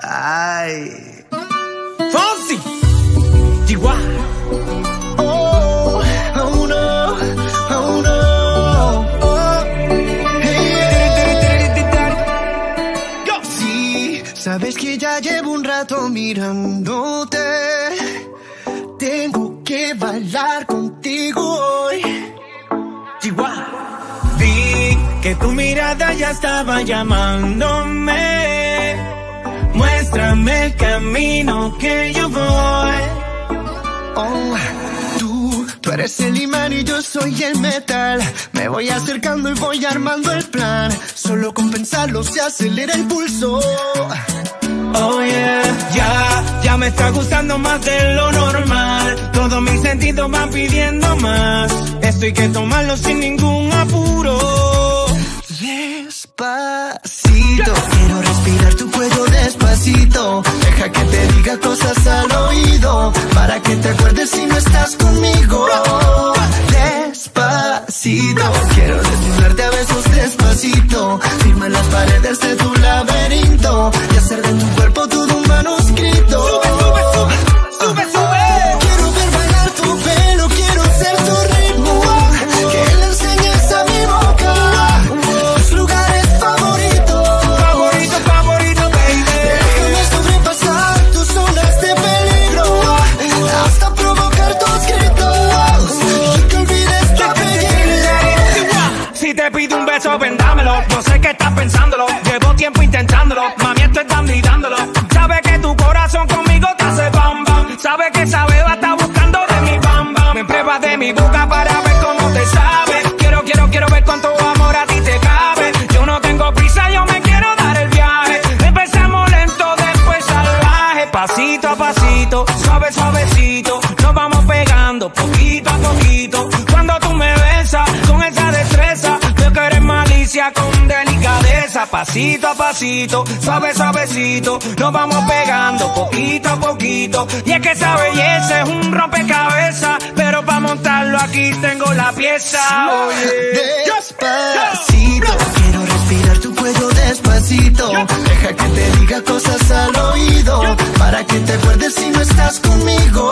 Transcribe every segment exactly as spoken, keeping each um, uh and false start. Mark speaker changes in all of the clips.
Speaker 1: Ay.
Speaker 2: Fonsi. Chihuahua.
Speaker 1: Oh, oh no, oh no. Oh. Hey. Yo. Sí, sabes que ya llevo un rato mirándote. Tengo que bailar contigo hoy.
Speaker 2: Chihuahua. Vi que tu mirada ya estaba llamándome. Muéstrame el camino que yo voy.
Speaker 1: Oh, tú, tú eres el imán y yo soy el metal. Me voy acercando y voy armando el plan. Solo con pensarlo se acelera el pulso.
Speaker 2: Oh yeah, ya, ya me está gustando más de lo normal. Todos mis sentidos van pidiendo más. Esto hay que tomarlo sin ningún apuro.
Speaker 1: Despacito, quiero respirar tu cuello despacito. Deja que te diga cosas al oído, para que te acuerdes si no estás conmigo. Despacito, quiero desnudarte a besos despacito. Firma en las paredes de tu laberinto y hacer de tu cuerpo todo un manuscrito.
Speaker 2: Sube, sube, sube, sube, sube.
Speaker 1: Quiero ver bailar tu pelo, quiero ser tu ritmo. Que le enseñes a mi boca tus lugares favoritos.
Speaker 2: Favorito, favorito, baby.
Speaker 1: Déjame sobrepasar tus zonas de peligro, hasta provocar tus gritos y que olvides tu apellido.
Speaker 2: Si te pido un beso, vendámelo. Yo sé que estás pensándolo. Llevo tiempo intentándolo. Mami, esto es dando y dándolo. Sabe que tu corazón conmigo te hace bam bam. Sabe que esa beba está buscando de mi bam bam. Me pruebas de mi boca para ver cómo te sabe. Quiero, quiero, quiero ver cuánto amor a ti te cabe. Yo no tengo prisa, yo me quiero dar el viaje. Empezamos lento, después salvaje. Pasito a pasito, suave, suavecito. Nos vamos pegando poquito a poquito. Cuando tú me besas con esa destreza, veo que eres malicia con delicadeza. Pasito a pasito, suave, suavecito. Nos vamos pegando poquito a poquito. Y es que esa belleza es un rompecabezas, pero para montarlo aquí tengo la pieza. Oye.
Speaker 1: Despacito, quiero respirar tu cuello despacito. Deja que te diga cosas al oído, para que te acuerdes si no estás conmigo.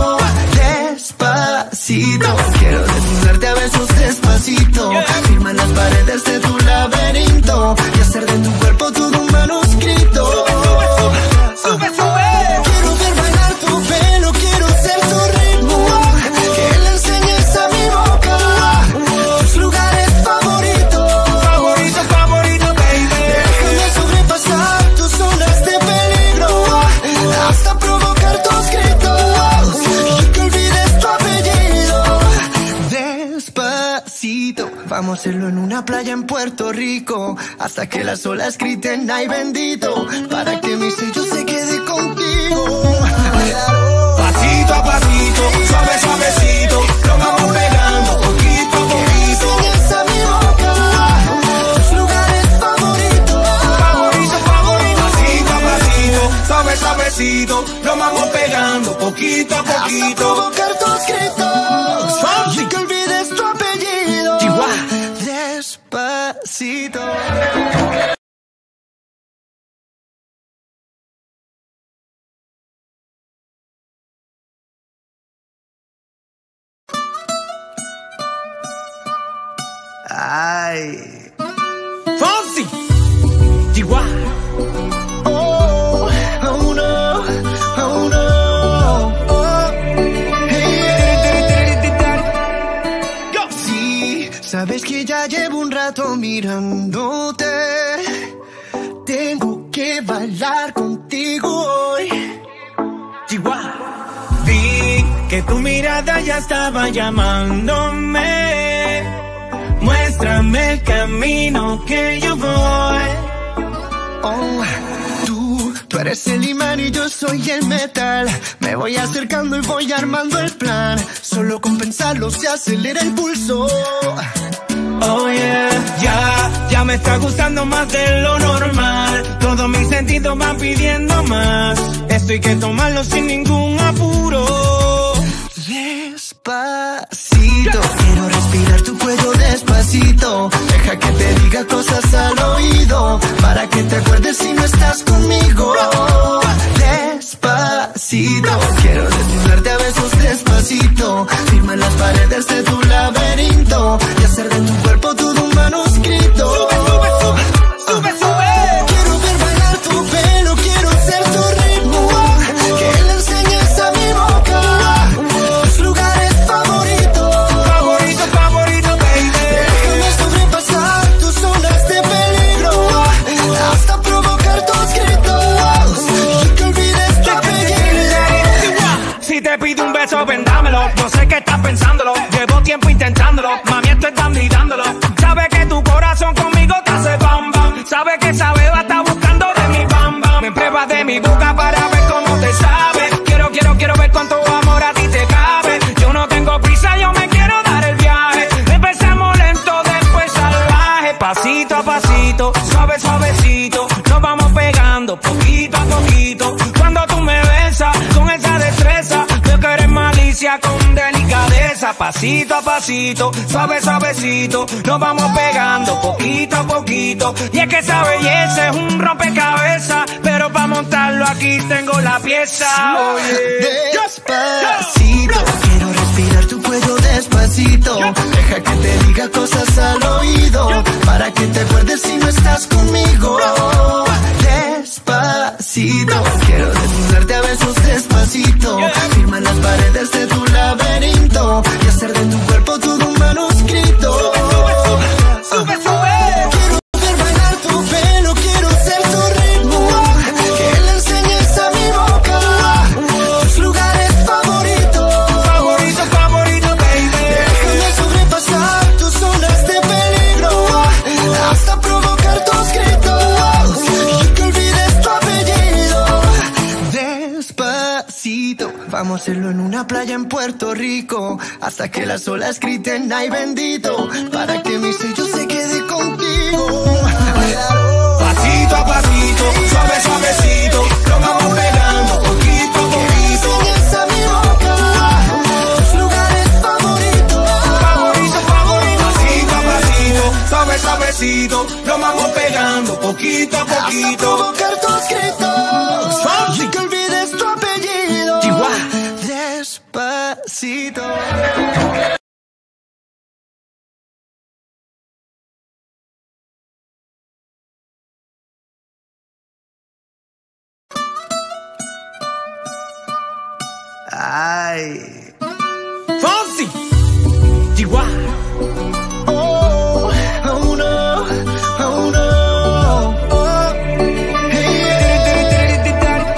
Speaker 1: Despacito, quiero desnudarte a besos despacito. Firma en las paredes de tu laberinto y hacer de tu cuerpo todo un manuscrito.
Speaker 2: Sube, sube.
Speaker 1: Quiero ver bailar tu pelo, quiero ser tu ritmo. Que le enseñes a mi boca tus lugares favoritos.
Speaker 2: Favorito, favorito, baby.
Speaker 1: Déjame sobrepasar tus zonas de peligro, hasta provocar tus gritos y que olvides tu apellido. Despacito, vamos a hacerlo en una playa en Puerto Rico, hasta que las olas griten ay bendito, para que mi sello se quede contigo.
Speaker 2: Pasito a pasito, suave, suavecito. Nos vamos pegando poquito a poquito.
Speaker 1: Enseñas a mi boca tus lugares favoritos.
Speaker 2: Favorito, favorito. Pasito a pasito, suave, suavecito. Nos vamos pegando poquito a
Speaker 1: Hasta
Speaker 2: poquito.
Speaker 1: provocar tus gritos y que olvides tu apellido.
Speaker 2: Chihuahua.
Speaker 1: Despacito. Ay.
Speaker 2: Fonsi. Chihuahua.
Speaker 1: Oh, oh no, oh no. Oh. Hey. Yo. Sí, sabes que ya llevo un rato mirándote. Tengo que bailar contigo hoy.
Speaker 2: Chihuahua. Vi que tu mirada ya estaba llamándome. Muéstrame el camino que yo voy.
Speaker 1: Oh, tú, tú eres el imán y yo soy el metal. Me voy acercando y voy armando el plan. Solo con pensarlo se acelera el pulso.
Speaker 2: Oh yeah, ya, ya me está gustando más de lo normal. Todos mis sentidos van pidiendo más. Esto hay que tomarlo sin ningún apuro.
Speaker 1: Despacito, quiero respirar tu cuello despacito. Deja que te diga cosas al oído, para para que te acuerdes si no estás conmigo. Despacito, quiero desnudarte a besos despacito, firma en las paredes de tu laberinto y hacer de tu cuerpo todo un manuscrito. Sube, sube, sube, sube, sube. Quiero ver bailar tu pelo, quiero ser tu ritmo, que le enseñes a mi boca tus lugares favoritos.
Speaker 2: Favorito, favorito, baby.
Speaker 1: Déjame sobrepasar tus zonas de peligro hasta provocar tus gritos y que olvides tu apellido.
Speaker 2: Si te pido un beso, ven dámelo. Yo sé que estás pensándolo, llevo tiempo intentándolo. Mami, esto es dando y dándolo. Sabes que tu corazón conmigo te hace bam bam. Sabes que esa beba está buscando de mi bam bam. Me pruebas de mi boca para ver cómo te sabe. Quiero, quiero, quiero ver cuánto amor a ti te cabe. Yo no tengo prisa, yo me quiero dar el viaje. Empezamos lento, después salvaje. Pasito a pasito, suave, suavecito, nos vamos pegando poquito a poquito. Cuando tú me besas con esa destreza, veo que eres malicia con delicadeza. Pasito a pasito, suave, suavecito, nos vamos pegando poquito a poquito. Y es que esa belleza es un rompecabezas, pero para montarlo aquí tengo la pieza. Oye,
Speaker 1: despacito, quiero respirar tu cuello despacito. Deja que te diga cosas al oído, para que te acuerdes si no estás conmigo. Despacito, quiero desnudarte a besos despacito, firma en las paredes de tu laberinto y hacer de tu cuerpo todo un manuscrito. Sube, sube, sube. Quiero ver bailar tu pelo, quiero ser tu ritmo, que le enseñes a mi boca tus lugares favoritos.
Speaker 2: Favorito, favorito, baby.
Speaker 1: Déjame sobrepasar tus zonas de peligro hasta provocar tus gritos y que olvides tu apellido. Despacito, vamos a hacerlo en una playa en Puerto Rico, hasta que las olas griten ay bendito, para que mi sello se quede contigo.
Speaker 2: Pasito a pasito, suave, suavecito, nos vamos pegando poquito a poquito.
Speaker 1: Enseñas a mi boca tus lugares favoritos.
Speaker 2: Favorito, favorito, pasito a pasito, suave, suavecito, nos vamos pegando poquito a
Speaker 1: Hasta
Speaker 2: poquito.
Speaker 1: provocar tus gritos y que olvides tu apellido. Despacito. Ay.
Speaker 2: Fonsi, Chihuahua.
Speaker 1: Oh, oh no, oh no. Oh, hey.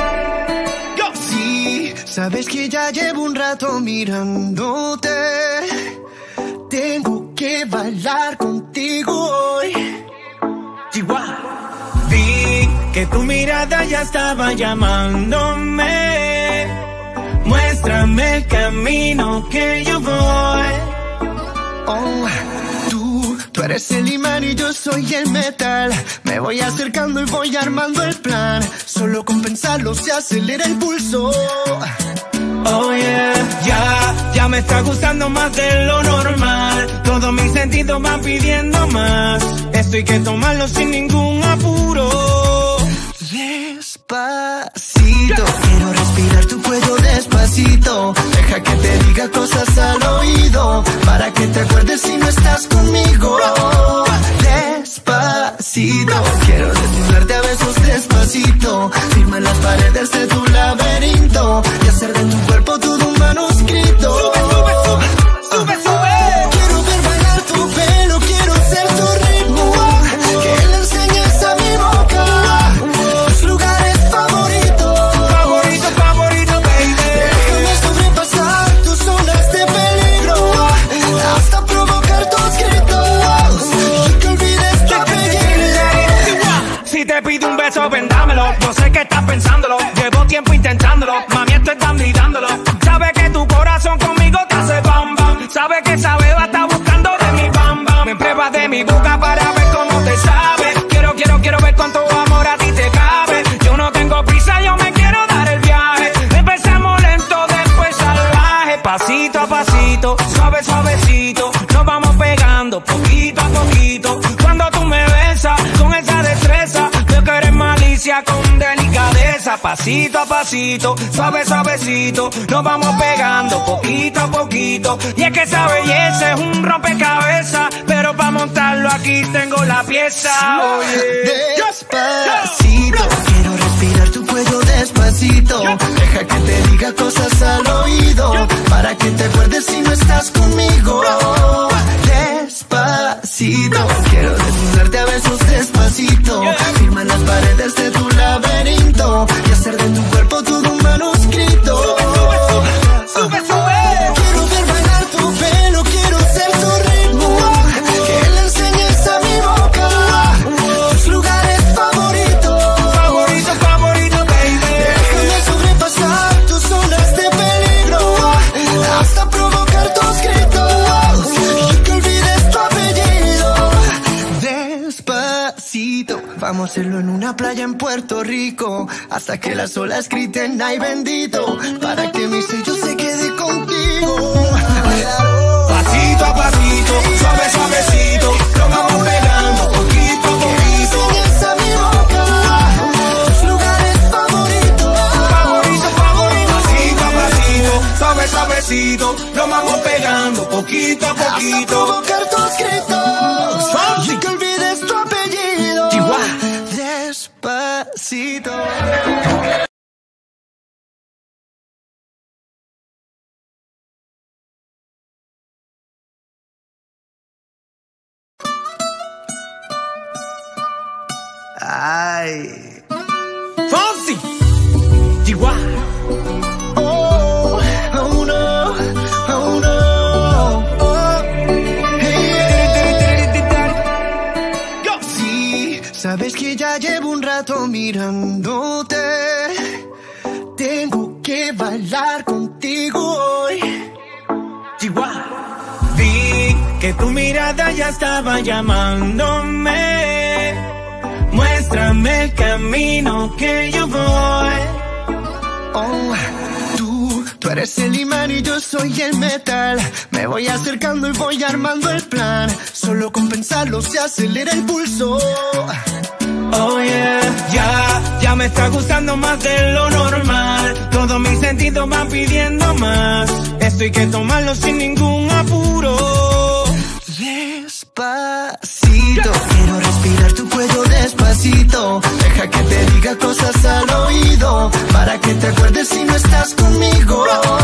Speaker 1: Sí, sabes que ya llevo un rato mirándote. Tengo que bailar contigo hoy.
Speaker 2: Chihuahua. Vi que tu mirada ya estaba llamándome. Muéstrame el camino que yo voy.
Speaker 1: Oh, tú, tú eres el imán y yo soy el metal. Me voy acercando y voy armando el plan. Solo con pensarlo se acelera el pulso.
Speaker 2: Oh yeah, ya, ya me está gustando más de lo normal. Todos mis sentidos van pidiendo más. Esto hay que tomarlo sin ningún apuro.
Speaker 1: Despacito, quiero respirar tu cuello despacito. Deja que te diga cosas al oído, para que te acuerdes si no estás conmigo. Despacito, quiero desnudarte a besos despacito, firma en las paredes de tu laberinto y hacer de tu cuerpo todo un manuscrito. Sube, sube, sube, sube, sube. Quiero ver bailar tu pelo, quiero ser tu ritmo, que le enseñes a mi boca tus lugares favoritos.
Speaker 2: Favorito, favorito, baby.
Speaker 1: Déjame sobrepasar tus zonas de peligro hasta provocar tus gritos y que olvides tu apellido.
Speaker 2: Si te pido un beso, ven dámelo. Yo sé que estás pensándolo, llevo tiempo intentándolo. Mami, esto es dando y dándolo. Sabes que tu corazón conmigo te hace bam bam. Sabes que esa beba está buscando de mi bam bam. Me pruebas de mi boca para ver cómo te sabe. Quiero, quiero, quiero ver cuánto amor a ti te cabe. Yo no tengo prisa, yo me quiero dar el viaje. Empezamos lento, después salvaje. Pasito a pasito, suave, suavecito, nos vamos pegando poquito a poquito. Cuando tú me besas con esa destreza, malicia con delicadeza, pasito a pasito, suave suavecito, nos vamos pegando poquito a poquito. Y es que esa belleza es un rompecabezas, pero para montarlo aquí tengo la pieza. Oye,
Speaker 1: despacito, quiero respirar tu cuello despacito. Deja que te diga cosas al oído, para que te acuerdes si no estás conmigo. Despacito, quiero desnudarte a besos despacito. Firma las paredes de tu laberinto y hacer de tu cuerpo todo un manuscrito.
Speaker 2: Sube, sube.
Speaker 1: Quiero ver bailar tu pelo, quiero ser tu ritmo, que le enseñes a mi boca tus lugares favoritos.
Speaker 2: Favorito, favorito, baby.
Speaker 1: Déjame sobrepasar tus zonas de peligro, hasta provocar tus gritos y que olvides tu apellido. Despacito, vamos a hacerlo en una playa en Puerto Rico, hasta que las olas griten ay bendito, para que mi sello se quede contigo.
Speaker 2: Pasito a pasito, suave suavecito, lo vamos pegando poquito a poquito.
Speaker 1: Enseñas a mi boca tus lugares favoritos.
Speaker 2: Favorito, favorito, pasito a pasito, suave suavecito, lo vamos pegando poquito a
Speaker 1: Hasta
Speaker 2: poquito.
Speaker 1: provocar tus gritos y que olvides tu apellido.
Speaker 2: Chihuahua.
Speaker 1: Despacito. Ay.
Speaker 2: Fonsi, Chihuahua.
Speaker 1: Oh, oh no, oh no. Oh, hey. Sí, sabes que ya llevo un rato mirándote. Tengo que bailar contigo hoy.
Speaker 2: Chihuahua. Vi que tu mirada ya estaba llamándome. Muéstrame el camino que yo voy.
Speaker 1: Oh, tú, tú eres el imán y yo soy el metal. Me voy acercando y voy armando el plan. Solo con pensarlo se acelera el pulso.
Speaker 2: Oh yeah, ya, ya me está gustando más de lo normal. Todos mis sentidos van pidiendo más. Esto hay que tomarlo sin ningún apuro.
Speaker 1: Despacito, quiero respirar tu cuello despacito. Deja que te diga cosas al oído, para que te acuerdes si no estás conmigo.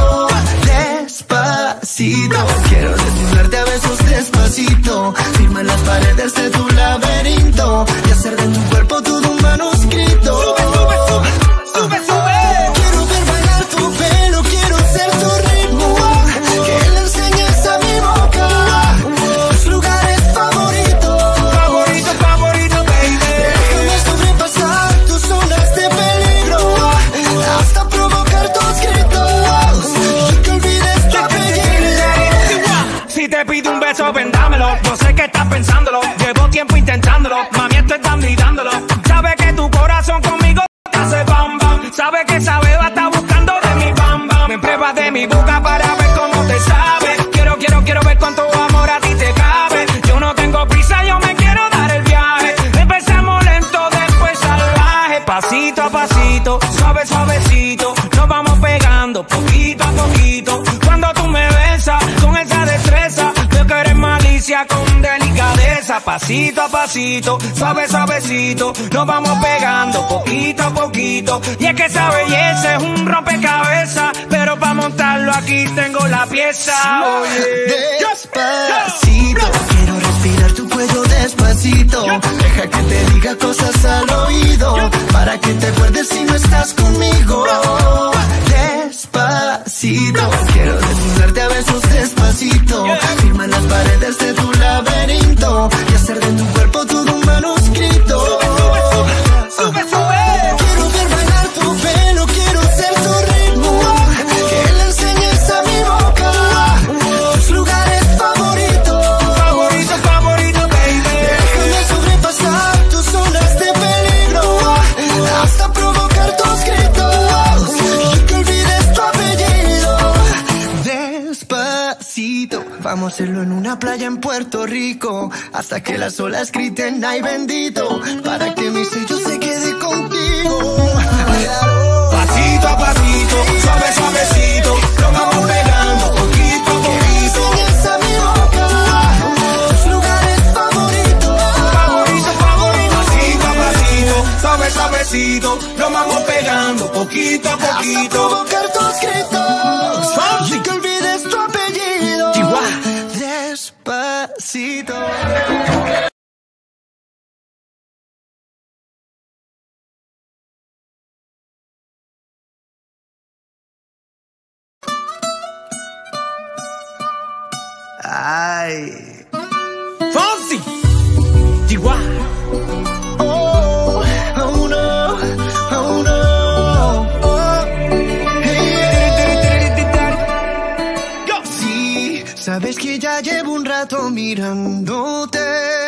Speaker 1: Despacito, quiero desnudarte a besos despacito. Firma las paredes de tu laberinto y hacer de tu cuerpo todo un manuscrito.
Speaker 2: Sube, sube, sube, sube, sube.
Speaker 1: Quiero ver bailar tu pelo, quiero ser tu ritmo, que le enseñes a mi boca tus lugares favoritos.
Speaker 2: Favorito, favorito, baby.
Speaker 1: Déjame sobrepasar tus zonas de peligro, hasta provocar tus gritos y que olvides tu apellido.
Speaker 2: Si te pido un beso, vendámelo. Yo sé que estás pensándolo. Llevo tiempo intentándolo. Mami, esto están gritándolo. Sabe que tu corazón conmigo te hace bam bam. Sabe que esa beba está buscando de mi bam bam. Me pruebas de mi boca para ver cómo te sabe. Quiero, quiero, quiero ver cuánto amor a ti te cabe. Yo no tengo prisa, yo me quiero dar el viaje. Empezamos lento, después salvaje. Pasito a pasito, suave, suavecito, nos vamos pegando poquito a poquito. Cuando tú me besas con esa destreza, veo que eres malicia con delicadeza. Pasito a pasito, suave, suavecito, nos vamos pegando poquito a poquito. Y es que esa belleza es un rompecabezas, pero para montarlo aquí tengo la pieza. Oye,
Speaker 1: Despacito, quiero respirar tu cuello despacito. Deja que te diga cosas al oído, para que te acuerdes si no estás conmigo. Despacito, quiero desnudarte a besos despacito. Firma las paredes de tu laberinto y hacer de tu cuerpo todo un manuscrito.
Speaker 2: sube, sube.
Speaker 1: Quiero ver bailar tu pelo, quiero ser tu ritmo, que le enseñes a mi boca tus lugares favoritos.
Speaker 2: Favorito, favorito, baby.
Speaker 1: Déjame sobrepasar tus zonas de peligro, hasta provocar tus gritos y que olvides tu apellido. Despacito, vamos a hacerlo en una playa en Puerto Rico, hasta que las olas griten ay bendito, para que mi sello se quede contigo.
Speaker 2: suave, suavecito, nos vamos pegando poquito a poquito.
Speaker 1: Hasta provocar tus gritos y que olvides tu apellido.
Speaker 2: Chihuahua.
Speaker 1: Despacito. Ay.
Speaker 2: Fonsi. Chihuahua.
Speaker 1: Oh, oh no, oh no. Oh, hey. Sí, sabes que ya llevo un rato mirándote.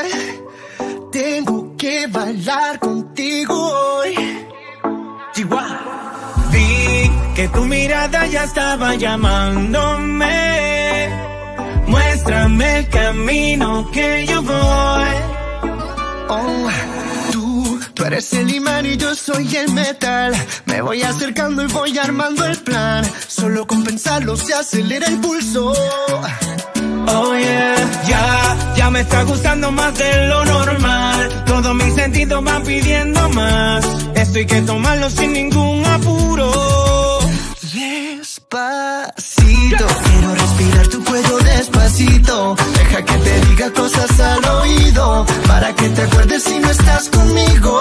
Speaker 1: Tengo que bailar contigo hoy.
Speaker 2: Chihuahua. Vi que tu mirada ya estaba llamándome. Muéstrame el camino que yo voy.
Speaker 1: Oh, tú, tú eres el imán y yo soy el metal. Me voy acercando y voy armando el plan. Solo con pensarlo se acelera el pulso.
Speaker 2: Oh yeah, ya, ya me está gustando más de lo normal. Todos mis sentidos van pidiendo más. Esto hay que tomarlo sin ningún apuro.
Speaker 1: Despacito, quiero respirar tu cuello despacito. Deja que te diga cosas al oído, para que te acuerdes si no estás conmigo.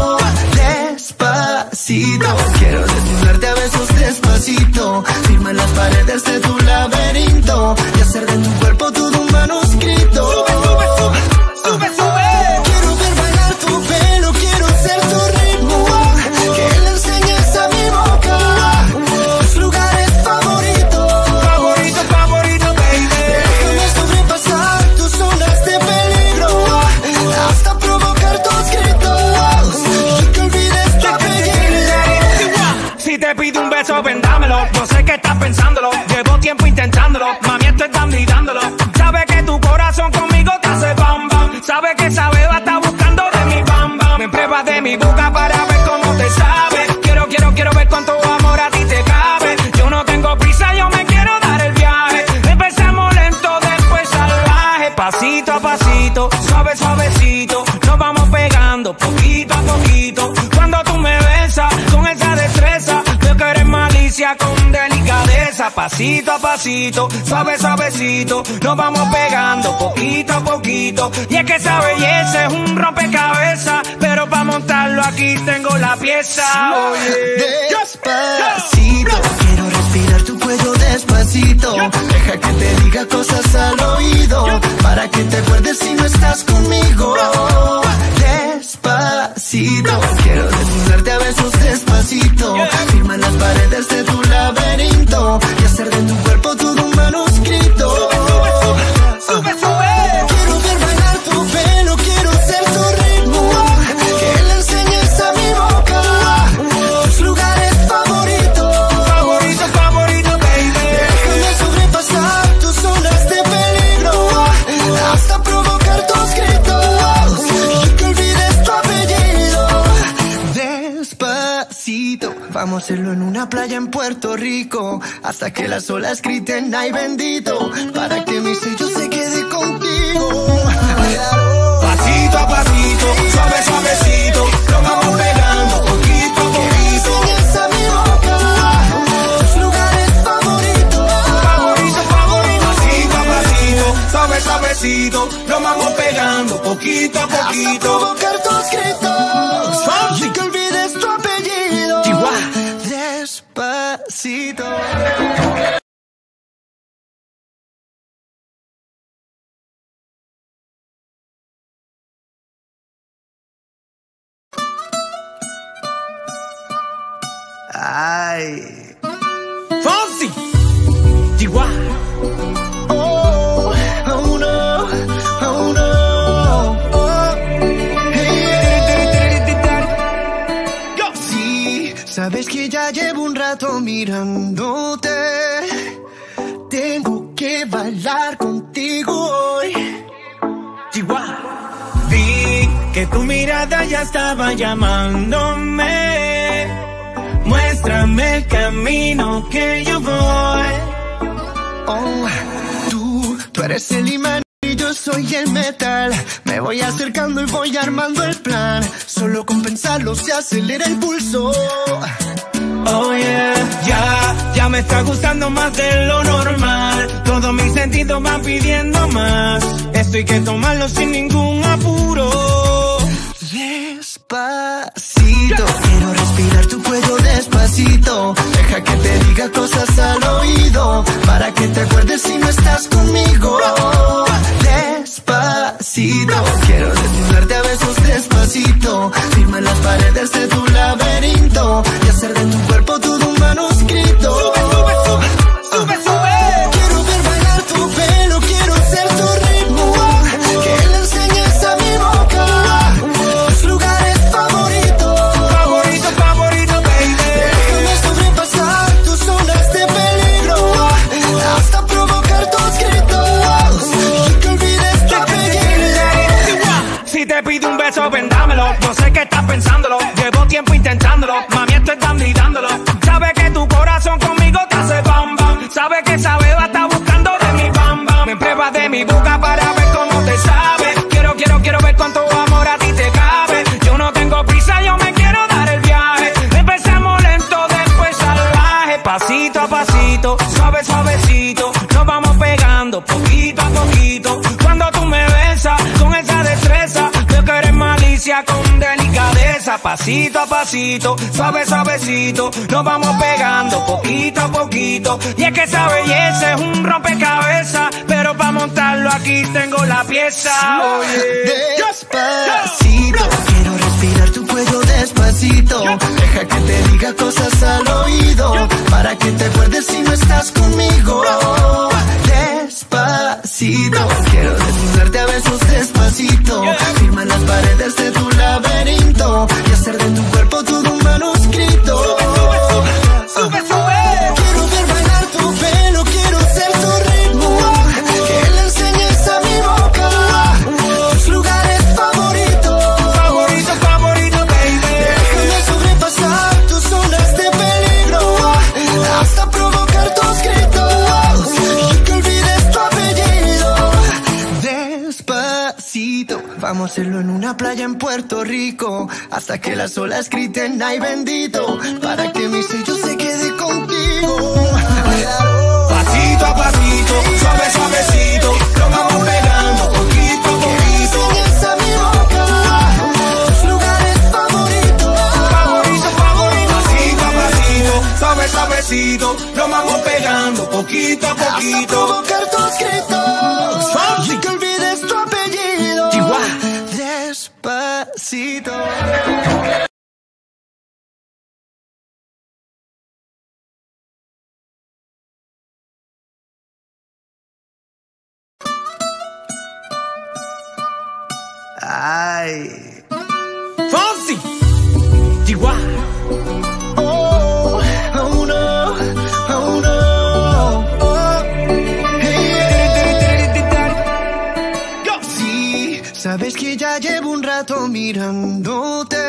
Speaker 1: Despacito, quiero desnudarte a besos despacito. Firma en las paredes de tu laberinto y hacer de tu cuerpo todo un manuscrito.
Speaker 2: Sube, sube, sube, sube, sube.
Speaker 1: Quiero ver bailar tu pelo, quiero ser tu ritmo. Que le enseñes a mi boca tus lugares favoritos.
Speaker 2: Favorito, favorito, baby.
Speaker 1: Déjame sobrepasar tus zonas de peligro, hasta provocar tus gritos y que olvides tu apellido.
Speaker 2: Si te pido un beso, vendámelo. Yo sé que estás pensándolo. Llevo tiempo intentándolo. Mami, estoy dando y dándolo. Sabes que tu corazón conmigo te hace bam bam. Sabes que esa beba está buscando de mi bam bam. Me pruebas de mi boca para ver cómo te sabe. Quiero, quiero, quiero ver cuánto amor a ti te cabe. Yo no tengo prisa, yo me quiero dar el viaje. Empezamos lento, después salvaje. Pasito a pasito, suave, suavecito. Nos vamos pegando poquito a poquito. Cuando tú me besas con esa destreza, veo que eres malicia con delicadeza. Pasito a pasito, suave, suavecito. Nos vamos pegando poquito a poquito. Y es que esa belleza es un rompecabezas, pero para montarlo aquí tengo la pieza. Oye.
Speaker 1: Despacito, quiero respirar tu cuello despacito. Deja que te diga cosas al oído, para que te acuerdes si no estás conmigo. Despacito, quiero desnudarte a besos despacito. Firma en las paredes de tu laberinto y hacer de tu cuerpo todo un manuscrito.
Speaker 2: Sube, sube.
Speaker 1: Quiero ver bailar tu pelo, quiero ser tu ritmo. Que le enseñes a mi boca tus lugares favoritos.
Speaker 2: Favorito, favorito, baby.
Speaker 1: Déjame sobrepasar tus zonas de peligro, hasta provocar tus gritos y que olvides tu apellido. Despacito, vamos a hacerlo en una playa en Puerto Rico, hasta que las olas griten ay bendito, para que mi sello se quede contigo.
Speaker 2: Pasito a pasito, suave, suavecito. Nos vamos pegando poquito a poquito.
Speaker 1: Enseñas a mi boca tus lugares favoritos.
Speaker 2: Favorito, favorito. Pasito a pasito, suave, suavecito. Nos vamos pegando poquito a
Speaker 1: Hasta
Speaker 2: poquito.
Speaker 1: provocar tus gritos y que olvides tu apellido.
Speaker 2: Chihuahua.
Speaker 1: Despacito. Ay.
Speaker 2: Fonsi. Chihuahua.
Speaker 1: Oh, oh no, oh no. Oh, hey. Sí, sabes que ya llevo un rato mirándote. Tengo que bailar contigo hoy.
Speaker 2: Chihuahua. Vi que tu mirada ya estaba llamándome. Muéstrame el camino que yo voy.
Speaker 1: Oh, tú, tú eres el imán y yo yo soy el metal. Me voy acercando y voy armando el plan. Solo con pensarlo se acelera el pulso.
Speaker 2: Oh yeah, ya, ya me está gustando más de lo normal. Todos mis sentidos van pidiendo más. Esto hay que tomarlo sin ningún apuro.
Speaker 1: Despacito, quiero respirar tu cuello despacito. Deja que te diga cosas al oído, para que te acuerdes si no estás conmigo. Despacito, quiero desnudarte a besos despacito. Firma las paredes de tu laberinto y hacer de tu cuerpo todo un manuscrito.
Speaker 2: Sube, sube, sube, sube, sube.
Speaker 1: Quiero ver bailar tu pelo, quiero ser tu ritmo. Que le enseñes a mi boca tus lugares favoritos.
Speaker 2: Favorito, favorito, baby.
Speaker 1: Déjame sobrepasar tus zonas de peligro, hasta provocar tus gritos y que olvides tu apellido.
Speaker 2: Si te pido un beso, vendámelo. Yo sé que estás pensándolo. Llevo tiempo intentándolo. Mami, esto es dando y dándolo. Sabe que tu corazón conmigo te hace bam bam. Sabe que esa beba está buscando de mi bam bam. Me pruebas de mi boca para ver cómo te sabe. Quiero, quiero, quiero ver cuánto amor a ti te cabe. Yo no tengo prisa, yo me quiero dar el viaje. Empezamos lento, después salvaje. Pasito a pasito, suave, suavecito. Nos vamos pegando poquito a poquito. Cuando tú me besas con esa destreza, veo que eres malicia con delicadeza. Pasito a pasito, suave, suavecito. Nos vamos pegando poquito a poquito. Y es que esa belleza es un rompecabezas, pero para montarlo aquí tengo la pieza. Oye,
Speaker 1: despacito, quiero respirar tu cuello despacito. Deja que te diga cosas al oído, para que te acuerdes si no estás conmigo. Despacito, quiero desnudarte a besos despacito. Firma las paredes de tu laberinto y hacer de tu cuerpo todo un manuscrito.
Speaker 2: sube, sube.
Speaker 1: Quiero ver bailar tu pelo, quiero ser tu ritmo. Que le enseñes a mi boca tus lugares favoritos.
Speaker 2: Favorito, favorito, baby.
Speaker 1: Déjame sobrepasar tus zonas de peligro, hasta provocar tus gritos y que olvides tu apellido. Despacito, vamos a hacerlo en una playa en Puerto Rico, hasta que las olas griten ay bendito, para que mi sello se quede contigo.
Speaker 2: Pasito a pasito, suave, suavecito. Lo vamos pegando poquito a poquito.
Speaker 1: Enseñas a mi boca tus lugares favoritos.
Speaker 2: Favorito, favorito. Pasito a pasito, suave, suavecito. Lo vamos pegando poquito a
Speaker 1: Hasta
Speaker 2: poquito.
Speaker 1: provocar tus gritos y que olvides tu apellido. Despacito. Ay.
Speaker 2: Fonsi, Chihuahua.
Speaker 1: Oh, oh no, oh no. Oh, hey. Sí, sabes que ya llevo un rato mirándote.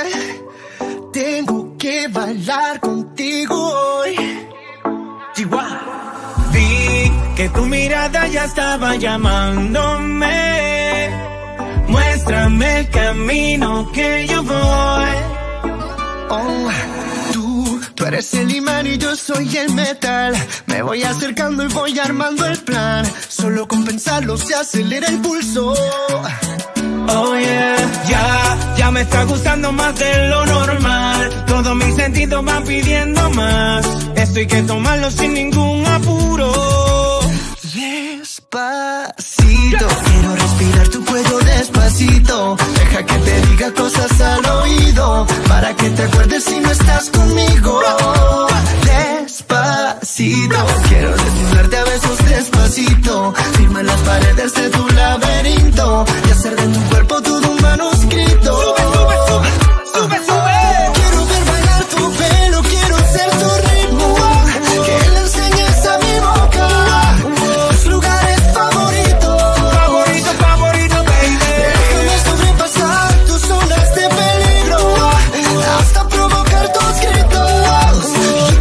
Speaker 1: Tengo que bailar contigo hoy.
Speaker 2: Chihuahua. Vi que tu mirada ya estaba llamándome. Muéstrame el camino que yo voy.
Speaker 1: Oh, tú, tú eres el imán y yo soy el metal. Me voy acercando y voy armando el plan. Solo con pensarlo se acelera el pulso.
Speaker 2: Oh yeah, ya, ya me está gustando más de lo normal. Todos mis sentidos van pidiendo más. Esto hay que tomarlo sin ningún apuro.
Speaker 1: Despacito, quiero respirar tu cuello despacito. Deja que te diga cosas al oído, para que te acuerdes si no estás conmigo. Despacito, quiero desnudarte a besos despacito. Firma las paredes de tu laberinto y hacer de tu cuerpo todo un manuscrito.
Speaker 2: Sube, sube, sube, sube, sube.
Speaker 1: Quiero ver bailar tu pelo, quiero ser tu ritmo. Que le enseñes a mi boca tus lugares favoritos.
Speaker 2: Favorito, favorito, baby.
Speaker 1: Déjame sobrepasar tus zonas de peligro, hasta provocar tus gritos y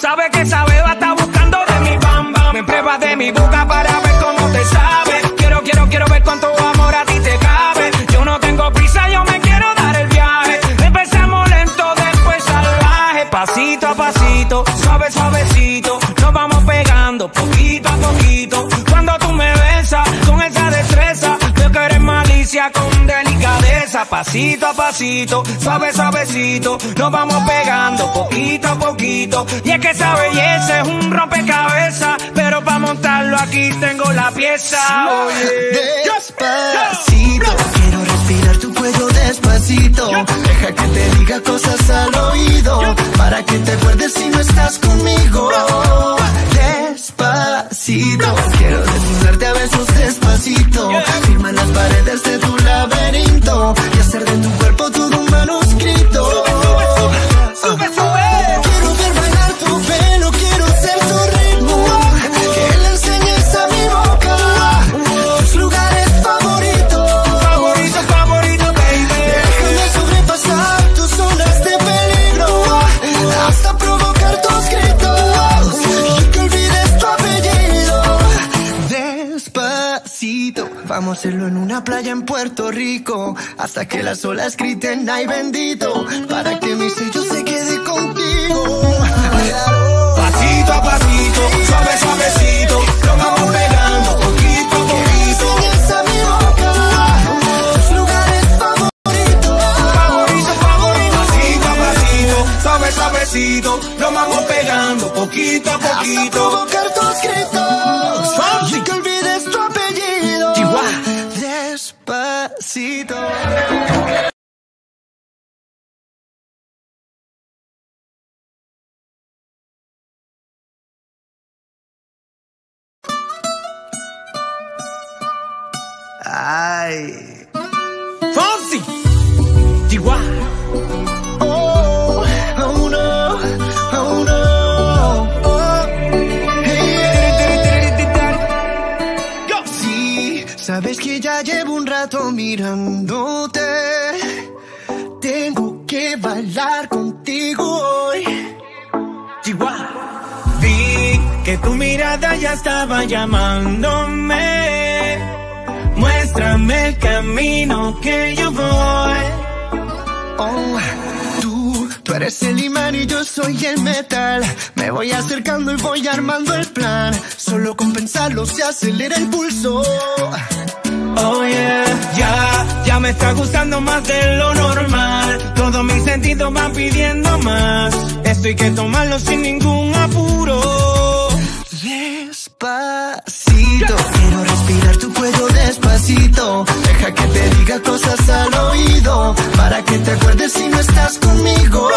Speaker 2: Sabe que esa beba está buscando de mi bam bam. Me pruebas de mi boca para ver cómo te sabe. Quiero, quiero, quiero ver cuánto amor a ti te cabe. Yo no tengo prisa, yo me quiero dar el viaje. Empezamos lento, después salvaje. Pasito a pasito, suave, suavecito. Nos vamos pegando poquito a poquito. Cuando tú me besas con esa destreza, veo que eres malicia con delicadeza. Pasito a pasito, suave, suavecito. Nos vamos pegando poquito a poquito. Y es que esa belleza es un rompecabezas, pero para montarlo aquí tengo la pieza. Oye,
Speaker 1: despacito, quiero respirar tu cuello despacito. Deja que te diga cosas al oído, para que te acuerdes si no estás conmigo. Despacito, quiero desnudarte a besos despacito. Firma las paredes de tu laberinto y hacer de tu cuerpo todo un manuscrito. Sube, sube. Quiero ver bailar tu pelo, quiero ser tu ritmo. Que le enseñes a mi boca tus lugares favoritos.
Speaker 2: Favorito, favorito, baby.
Speaker 1: Déjame sobrepasar tus zonas de peligro hasta provocar tus gritos y que olvides tu apellido. Despacito, vamos a hacerlo en una playa en Puerto Rico, hasta que las olas griten ay bendito, para que mi sello se quede contigo.
Speaker 2: Pasito a pasito, suave, suavecito. Lo vamos pegando poquito a poquito.
Speaker 1: Enseñas a mi boca tus lugares favoritos.
Speaker 2: Favorito, favorito. Pasito a pasito, suave, suavecito. Lo vamos pegando poquito a poquito.
Speaker 1: Hasta provocar tus gritos y que olvides tu apellido. Despacito. Ay.
Speaker 2: Fonsi, Chihuahua.
Speaker 1: Oh, oh no, oh no. Oh. Hey. Yo. Sí, sabes que ya llevo un rato mirándote. Tengo que bailar contigo hoy.
Speaker 2: Chihuahua. Vi que tu mirada ya estaba llamándome. Muéstrame el camino que yo voy.
Speaker 1: Oh, tú, tú eres el imán y yo soy el metal. Me voy acercando y voy armando el plan. Solo con pensarlo se acelera el pulso.
Speaker 2: Oh yeah, ya, ya me está gustando más de lo normal. Todos mis sentidos van pidiendo más. Esto hay que tomarlo sin ningún apuro.
Speaker 1: Despacito, quiero respirar tu cuello despacito. Deja que te diga cosas al oído, para que te acuerdes si no estás conmigo.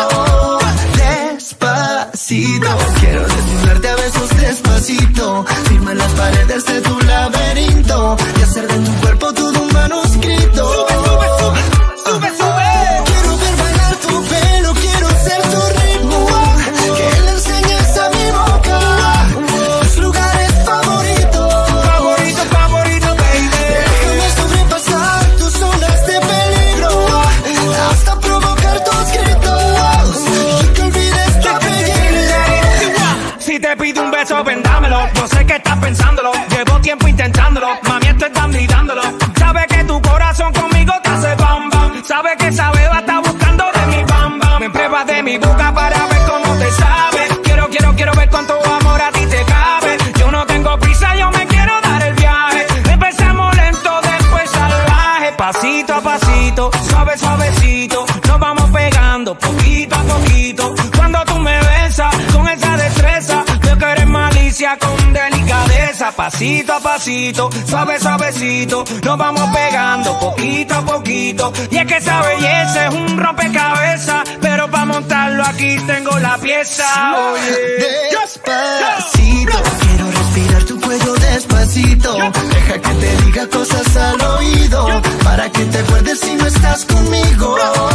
Speaker 1: Despacito, quiero desnudarte a besos despacito. Firma las paredes de tu laberinto y hacer de tu cuerpo todo un manuscrito.
Speaker 2: Sube, sube, sube, sube, sube.
Speaker 1: Quiero ver bailar tu pelo, quiero ser tu ritmo. Que le enseñes a mi boca tus lugares favoritos.
Speaker 2: Favorito, favorito, baby.
Speaker 1: Déjame sobrepasar tus zonas de peligro hasta provocar tus gritos y que olvides tu apellido.
Speaker 2: Si te pido un beso, vendámelo. Yo sé que estás pensándolo. Llevo tiempo intentándolo. Mami, esto es dando y dándolo. Sabe que tu corazón conmigo te hace bam bam. Sabe que esa beba está buscando de mi bam bam. Me pruebas de mi boca para ver cómo te sabe. Quiero, quiero, quiero ver cuánto amor a ti te cabe. Yo no tengo prisa, yo me quiero dar el viaje. Empezamos lento, después salvaje. Pasito a pasito, suave, suavecito. Nos vamos pegando poquito a poquito. Cuando tú me besas con esa destreza, veo que eres malicia con delicadeza. Pasito a pasito, suave, suavecito. Nos vamos pegando poquito a poquito. Y es que esa belleza es un rompecabezas, pero para montarlo aquí tengo la pieza. Oye,
Speaker 1: despacito, quiero respirar tu cuello despacito. Deja que te diga cosas al oído, para que te acuerdes si no estás conmigo.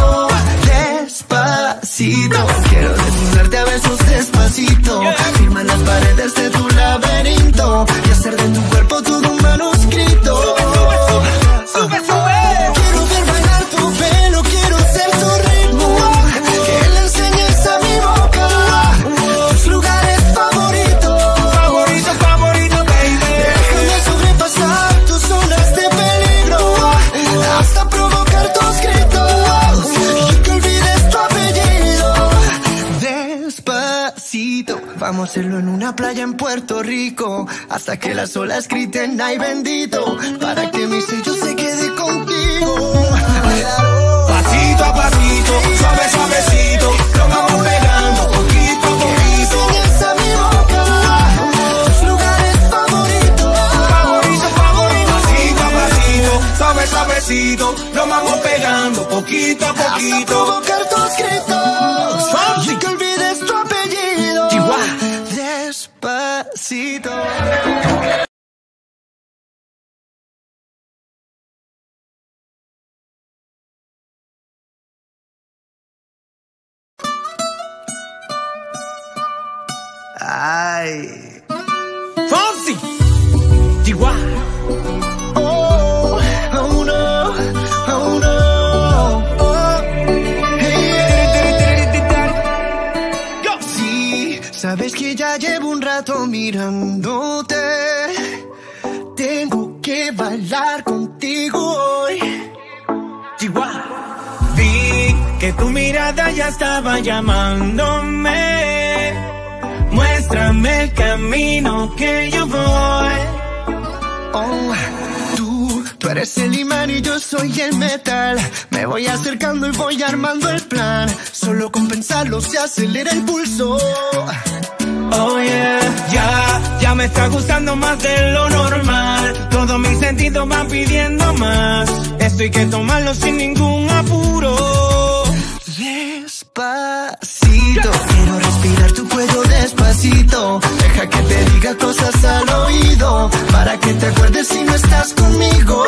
Speaker 1: Despacito, quiero desnudarte a besos despacito. Firma las paredes de tu laberinto y hacer de tu cuerpo todo un manuscrito.
Speaker 2: sube, sube.
Speaker 1: Quiero ver bailar tu pelo, quiero ser tu ritmo. Que le enseñes a mi boca tus lugares Despacito, vamos a hacerlo en una playa en Puerto Rico, hasta que las olas griten ay bendito, para que mi sello se quede contigo.
Speaker 2: Pasito a pasito, suave suavecito, lo vamos pegando poquito a poquito.
Speaker 1: Enseñas a mi boca tus lugares favoritos,
Speaker 2: Favorito, favorito. Pasito a pasito, suave suavecito, lo vamos pegando poquito a
Speaker 1: hasta
Speaker 2: poquito.
Speaker 1: provocar tus gritos y que olvides tu apellido.
Speaker 2: Chihuahua.
Speaker 1: Despacito. Ay.
Speaker 2: Fonsi, Chihuahua.
Speaker 1: Oh, oh no, oh no. Oh, hey.
Speaker 2: Yo.
Speaker 1: Sí, sabes que ya llevo un rato mirándote. Tengo que bailar contigo hoy.
Speaker 2: Chihuahua. Vi que tu mirada ya estaba llamándome. Muéstrame el camino que yo voy.
Speaker 1: Oh, tú, tú eres el imán y yo soy el metal. Me voy acercando y voy armando el plan. Solo con pensarlo se acelera el pulso.
Speaker 2: Oh yeah, ya, ya me está gustando más de lo normal. Todos mis sentidos van pidiendo más. Esto hay que tomarlo sin ningún apuro.
Speaker 1: Despacito, quiero respirar tu cuello despacito. Deja que te diga cosas al oído, para que te acuerdes si no estás conmigo.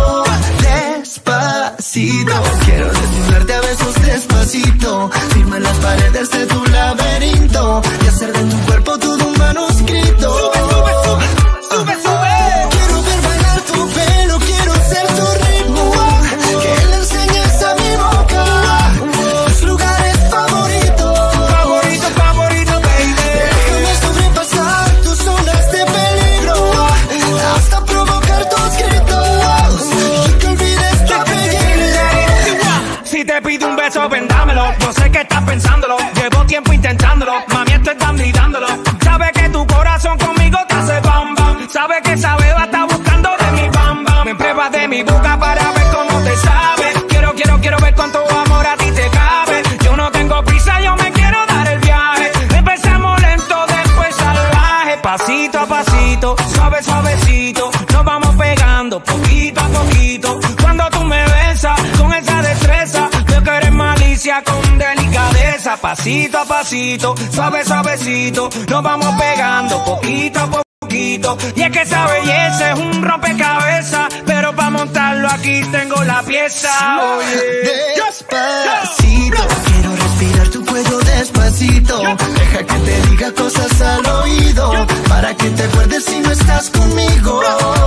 Speaker 1: Despacito, quiero desnudarte a besos despacito. Firma en las paredes de tu laberinto y hacer de tu cuerpo todo un manuscrito.
Speaker 2: Sube, sube, sube, sube, sube.
Speaker 1: Quiero ver bailar tu pelo, quiero ser tu ritmo. Que le enseñes a mi boca tus lugares favoritos.
Speaker 2: Favorito, favorito, baby.
Speaker 1: Déjame sobrepasar tus zonas de peligro, hasta provocar tus gritos y que olvides tu apellido.
Speaker 2: Si te pido un beso, vendámelo. Yo sé que estás pensándolo. Llevo tiempo intentándolo. Mami, esto están gritándolo. Sabe que tu corazón conmigo te hace bam bam. Sabe que esa beba está buscando de mi bam bam. Me pruebas de mi boca para ver cómo te sabe. Quiero, quiero, quiero ver cuánto amor a ti te cabe. Yo no tengo prisa, yo me quiero dar el viaje. Empezamos lento, después salvaje. Pasito a pasito, suave, suavecito. Nos vamos pegando poquito a poquito. Cuando tú me besas con esa destreza, veo que eres malicia con delicadeza. Pasito a pasito, suave, suavecito. Nos vamos pegando poquito a poquito. Y es que esa belleza es un rompecabezas, pero para montarlo aquí tengo la pieza. Oye.
Speaker 1: Despacito, quiero respirar tu cuello despacito. Deja que te diga cosas al oído, para que te acuerdes si no estás conmigo.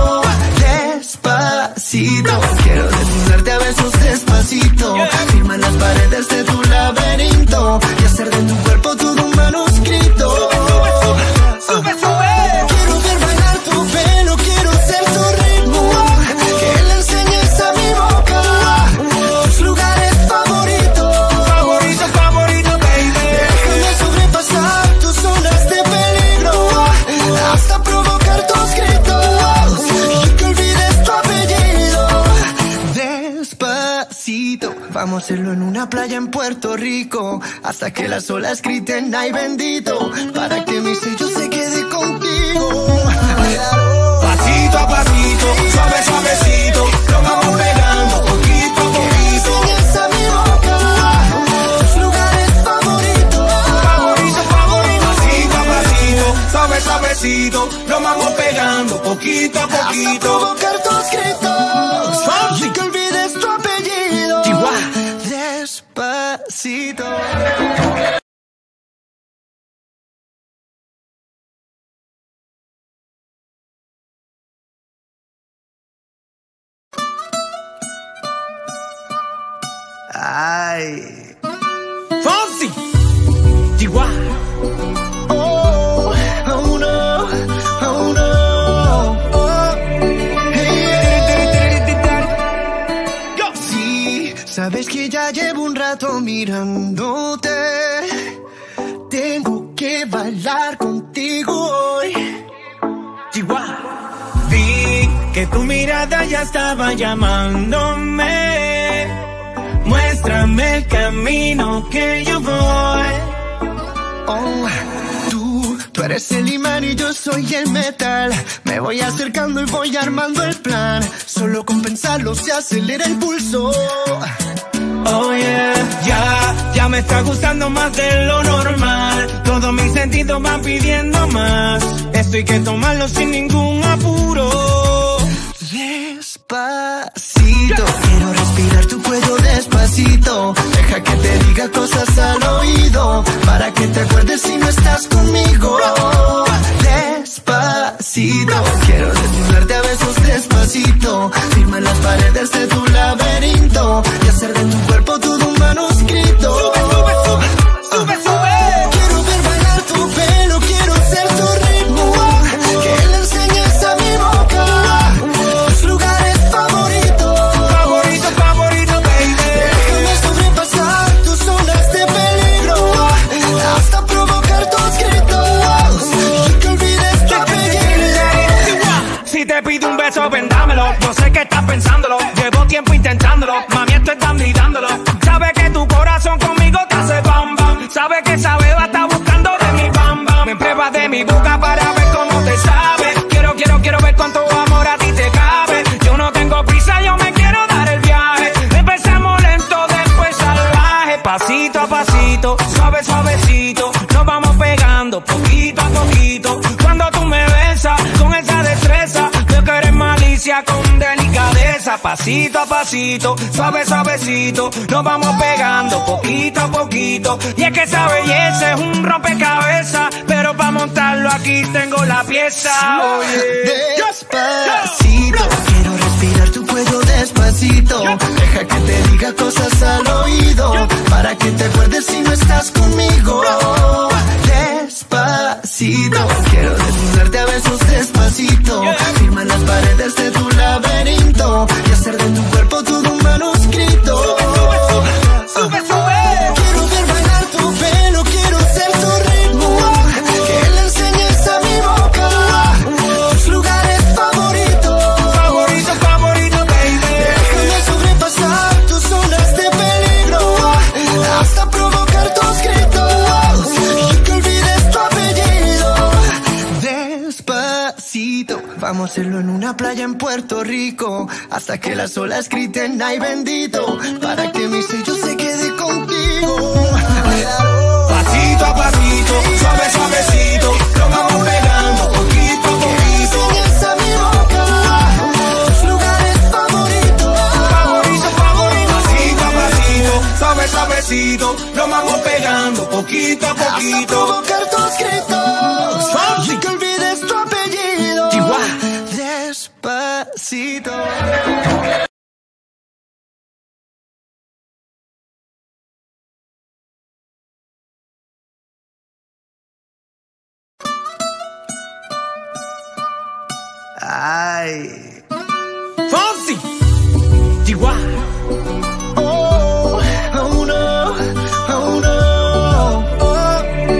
Speaker 1: Despacito, quiero desnudarte a besos despacito. Firma en las paredes de tu laberinto y hacer de tu cuerpo todo un manuscrito.
Speaker 2: Sube, sube.
Speaker 1: Quiero ver bailar tu pelo, quiero ser tu ritmo. Que le enseñes a mi boca tus lugares favoritos.
Speaker 2: Favorito, favorito, baby.
Speaker 1: Déjame sobrepasar tus zonas de peligro, hasta provocar tus gritos y que olvides tu apellido. Despacito, vamos a hacerlo en una playa en Puerto Rico, hasta que las olas griten ay bendito, para que mi sello se quede contigo.
Speaker 2: Pasito a pasito, suave, suavecito, lo vamos pegando poquito a poquito.
Speaker 1: Enseñas a mi boca tus lugares favoritos.
Speaker 2: Favorito, favorito, pasito a pasito, suave, suavecito, lo vamos pegando poquito a
Speaker 1: Hasta
Speaker 2: poquito.
Speaker 1: provocar tus gritos y que olvides tu apellido.
Speaker 2: Chihuahua.
Speaker 1: Despacito. Ay.
Speaker 2: Fonsi, Chihuahua.
Speaker 1: Oh, oh no, oh no. Oh, hey.
Speaker 2: Yo.
Speaker 1: Sí, sabes que ya llevo un rato mirándote. Tengo que bailar bailar contigo hoy.
Speaker 2: Chihuahua. Vi que tu mirada ya estaba llamándome. Muéstrame el camino que yo voy.
Speaker 1: Oh, tú, tú eres el imán y yo soy el metal. Me voy acercando y voy armando el plan. Solo con pensarlo se acelera el pulso.
Speaker 2: Oh yeah, ya, ya me está gustando más de lo normal. Todos mis sentidos van pidiendo más. Esto hay que tomarlo sin ningún apuro.
Speaker 1: Despacito, quiero respirar tu cuello despacito. Deja que te diga cosas al oído, para que te acuerdes si no estás conmigo. Despacito, quiero desnudarte a besos despacito. Firma en las paredes de tu laberinto y hacer de tu cuerpo todo un manuscrito.
Speaker 2: Sube, sube, sube, sube, sube.
Speaker 1: Quiero ver bailar tu pelo, quiero ser tu ritmo. Que le enseñes a mi boca tus lugares favoritos.
Speaker 2: Favorito, favorito, baby.
Speaker 1: Déjame sobrepasar tus zonas de peligro hasta provocar tus gritos y que olvides tu apellido.
Speaker 2: Si te pido un beso, vendámelo. No sé qué estás pensándolo. Llevo tiempo intentándolo. Mami, esto están gritándolo. Sabes que tu corazón conmigo te hace bam bam. Sabes que esa beba está buscando de mi bam bam. Me pruebas de mi boca para ver cómo te sabe. Quiero, quiero, quiero ver cuánto amor a ti te cabe. Yo no tengo prisa, yo me quiero dar el viaje. Empecemos lento, después salvaje. Pasito a pasito, suave, suavecito. Nos vamos pegando poquito a poquito. Cuando tú me besas con esa destreza, veo que eres malicia con delicadeza. Pasito a pasito, suave, suavecito. Nos vamos pegando poquito a poquito. Y es que esa belleza es un rompecabezas, pero para montarlo aquí tengo la pieza. Oye,
Speaker 1: despacito, quiero respirar tu cuello despacito. Deja que te diga cosas al oído, para que te acuerdes si no estás conmigo. Despacito, quiero desnudarte a besos despacito. Firma en las paredes de tu laberinto y hacer de tu cuerpo todo un manuscrito.
Speaker 2: sube, sube.
Speaker 1: Quiero ver bailar tu pelo, quiero ser tu ritmo. Que le enseñes a mi boca tus lugares favoritos.
Speaker 2: Favorito, favorito, baby.
Speaker 1: Déjame sobrepasar tus zonas de peligro hasta provocar tus gritos y que olvides tu apellido. Despacito, vamos a hacerlo en una playa en Puerto Rico, hasta que las olas griten ay bendito, para que mi sello se quede contigo.
Speaker 2: Pasito a pasito, suave, suavecito. Nos vamos pegando poquito a poquito.
Speaker 1: Enseñas a mi boca tus lugares favoritos.
Speaker 2: Favorito, favorito. Pasito a pasito, suave, suavecito. Nos vamos pegando poquito a
Speaker 1: Hasta
Speaker 2: poquito.
Speaker 1: provocar tus gritos y que olvides tu apellido.
Speaker 2: Chihuahua.
Speaker 1: Despacito. Ay.
Speaker 2: Fonsi, Chihuahua.
Speaker 1: Oh, oh no, oh no. Oh,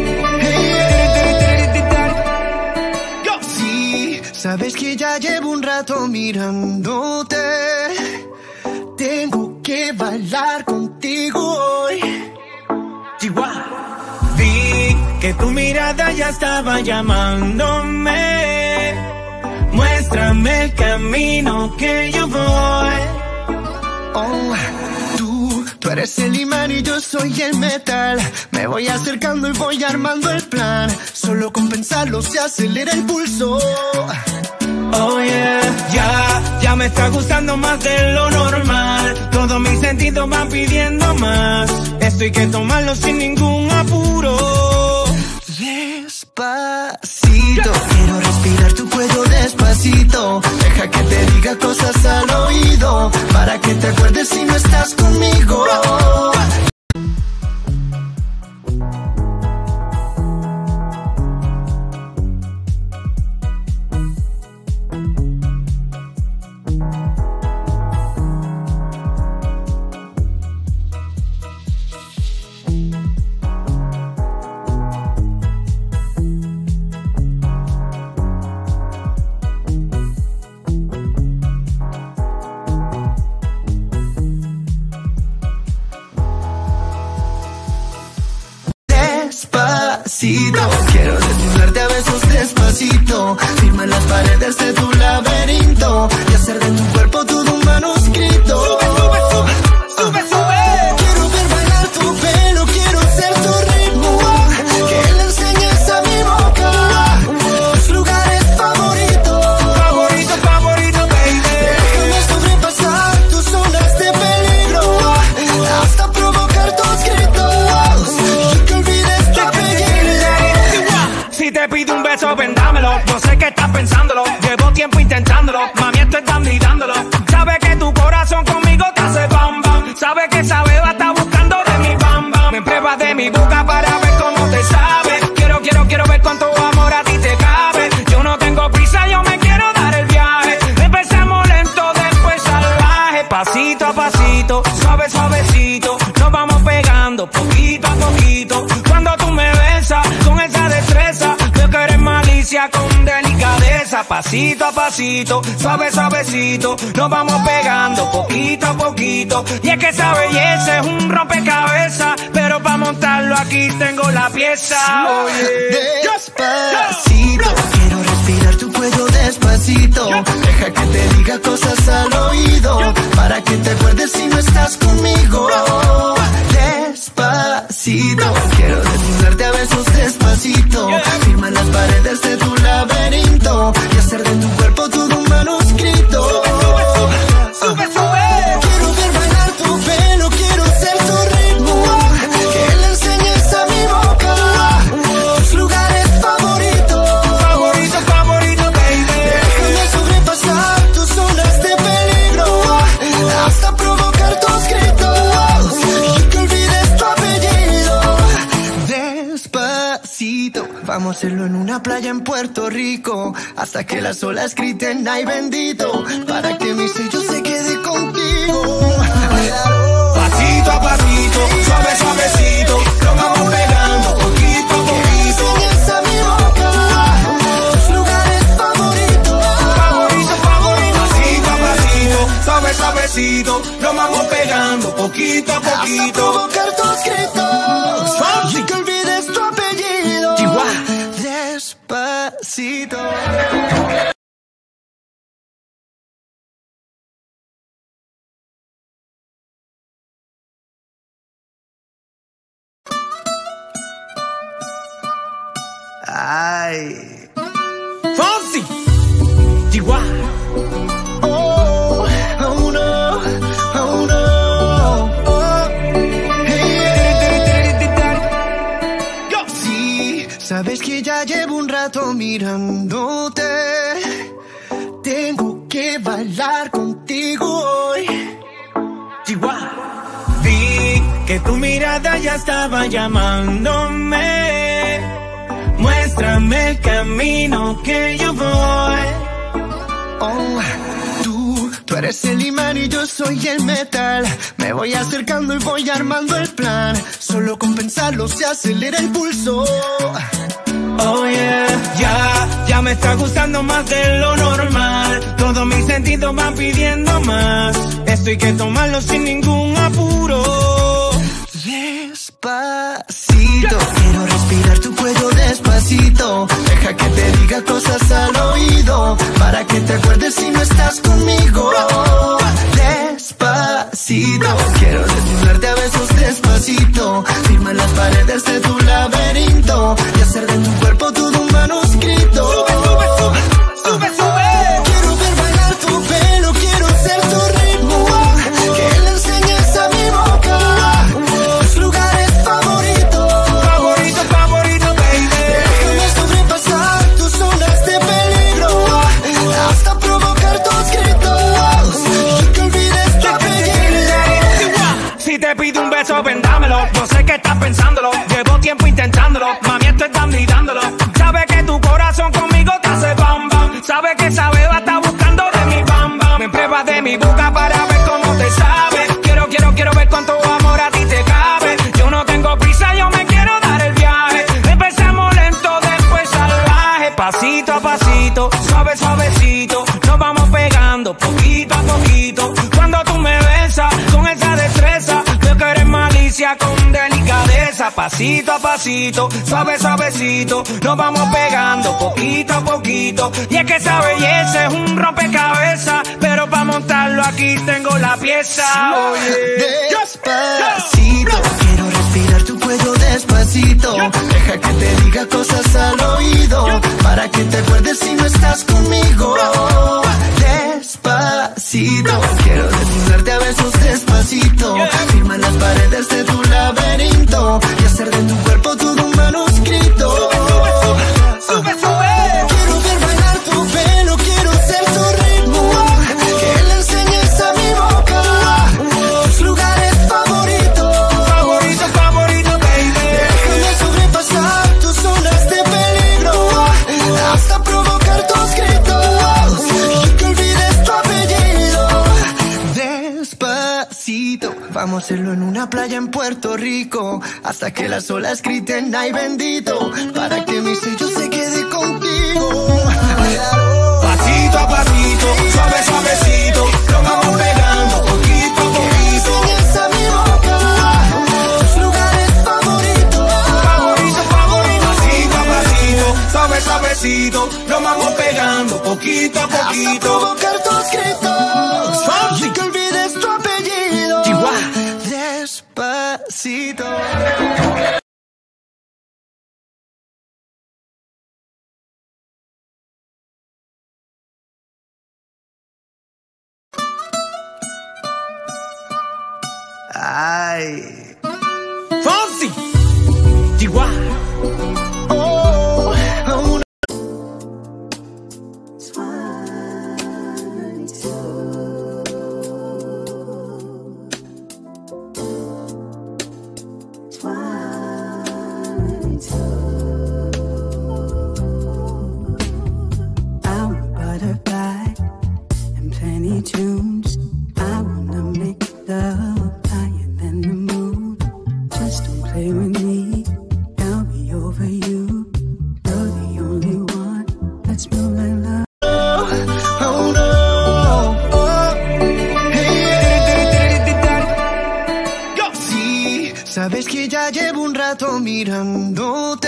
Speaker 1: hey. Sí, sabes que ya llevo un rato mirándote. Tengo que bailar contigo hoy.
Speaker 2: Chihuahua. Vi que tu mirada ya estaba llamándome. Muéstrame el camino que yo voy.
Speaker 1: Oh, tú, tú eres el imán y yo soy el metal. Me voy acercando y voy armando el plan. Solo con pensarlo se acelera el pulso.
Speaker 2: Oh yeah, ya, ya me está gustando más de lo normal. Todos mis sentidos van pidiendo más. Esto hay que tomarlo sin ningún apuro.
Speaker 1: Despacito, quiero respirar tu cuello despacito. Deja que te diga cosas al oído, para que te acuerdes si no estás conmigo.
Speaker 2: te pido un beso, vendámelo. Yo sé que estás pensándolo, llevo tiempo intentándolo. Mami, esto es dando y dándolo. Sabes que tu corazón conmigo te hace bam bam. Sabes que esa beba está buscando de mi bam bam. Me pruebas de mi boca para ver cómo te sabe. Quiero, quiero, quiero ver cuánto amor a ti te cabe. Yo no tengo prisa, yo me quiero dar el viaje. Empezamos lento, después salvaje. Pasito a pasito, suave, suavecito. Nos vamos pegando poquito a poquito. Cuando tú me besas con esa destreza, veo que eres malicia con delicadeza. Pasito a pasito, suave, suavecito. Nos vamos pegando poquito a poquito. Y es que esa belleza es un rompecabezas, pero para montarlo aquí tengo la pieza. Oye,
Speaker 1: despacito, quiero respirar tu cuello despacito. Deja que te diga cosas al oído, para que te acuerdes si no estás conmigo. Despacito, quiero desnudarte a besos despacito. Firma las paredes de tu laberinto y hacer de tu cuerpo todo un manuscrito.
Speaker 2: Sube, sube.
Speaker 1: Quiero ver bailar tu pelo, quiero ser tu ritmo, que le enseñes a mi boca tus lugares favoritos.
Speaker 2: Favorito, favorito, baby.
Speaker 1: Déjame sobrepasar tus zonas de peligro, hasta provocar tus gritos y que olvides tu apellido. Despacito, vamos a hacerlo en una playa en Puerto Rico, hasta que las olas griten ay bendito, para que mi sello se quede contigo.
Speaker 2: Pasito a pasito, suave, suavecito. Nos vamos pegando poquito a poquito.
Speaker 1: Enseñas a mi boca tus lugares favoritos.
Speaker 2: Favorito, favorito. Pasito a pasito, suave, suavecito. Nos vamos pegando poquito a
Speaker 1: Hasta
Speaker 2: poquito.
Speaker 1: provocar tus gritos y que olvides tu apellido. Despacito. Ay.
Speaker 2: Fonsi, Chihuahua.
Speaker 1: Oh, oh no, oh no. Oh, hey. Sí, sabes que ya llevo un rato mirándote. Tengo que bailar contigo hoy.
Speaker 2: Chihuahua. Vi que tu mirada ya estaba llamándome. Muéstrame el camino que yo voy.
Speaker 1: Oh, tú, tú eres el imán y yo soy el metal. Me voy acercando y voy armando el plan. Solo con pensarlo se acelera el pulso.
Speaker 2: Oh yeah, ya, ya me está gustando más de lo normal. Todos mis sentidos van pidiendo más. Esto hay que tomarlo sin ningún apuro.
Speaker 1: Despacito, quiero respirar tu cuello despacito. Deja que te diga cosas al oído, para que te acuerdes si no estás conmigo. Despacito, quiero desnudarte a besos despacito. Firma las paredes de tu laberinto y hacer de tu cuerpo todo un manuscrito.
Speaker 2: Sube, sube, sube, sube, sube.
Speaker 1: Quiero ver bailar tu pelo, quiero ser tu ritmo, que le enseñes a mi boca tus lugares favoritos.
Speaker 2: Favorito, favorito, baby.
Speaker 1: Déjame sobrepasar tus zonas de peligro, hasta provocar tus gritos y que olvides tu apellido.
Speaker 2: Si te pido un beso, vendámelo. Yo sé que estás pensándolo, llevo tiempo intentándolo. Mami, esto es dando y dándolo. Sabes que tu corazón conmigo te hace bam bam. Sabes que esa beba está buscando de mi bam bam. Me pruebas de mi boca para ver cómo te sabe. Quiero, quiero, quiero ver cuánto amor a ti te cabe. Yo no tengo prisa, yo me quiero dar el viaje. Empezamos lento, después salvaje. Pasito a pasito, suave, suavecito. Nos vamos pegando poquito a poquito. Cuando tú me besas con esa destreza, veo que eres malicia con delicadeza. Pasito a pasito, suave, suavecito. Nos vamos pegando poquito a poquito. Y es que esa belleza es un rompecabezas, pero para montarlo aquí tengo la pieza. Oye,
Speaker 1: Despacito, quiero respirar tu cuello despacito. Deja que te diga cosas al oído, para que te acuerdes si no estás conmigo. Despacito, quiero desnudarte a besos despacito. Firma las paredes de tu laberinto y hacer de tu cuerpo todo un manuscrito. Vamos a hacerlo en una playa en Puerto Rico, hasta que las olas griten ay bendito, para que mi sello se quede contigo.
Speaker 2: Pasito a pasito, suave suavecito, lo vamos pegando poquito a poquito.
Speaker 1: Enseñas a mi boca tus lugares favoritos.
Speaker 2: Favorito, favorito. Pasito a pasito, suave suavecito, lo vamos pegando poquito a poquito.
Speaker 1: Hasta provocar tus gritos y que olvides tu apellido. Despacito. Ay,
Speaker 2: Fonsi, Chihuahua.
Speaker 1: oh, oh,
Speaker 3: I'm a butterfly and plenty tunes. I wanna make love higher than the moon. Just don't play with me, I'll be over you. You're the only one. Let's move like love.
Speaker 1: oh no, oh, hey. Sí, sabes que ya llevo un rato mirándote.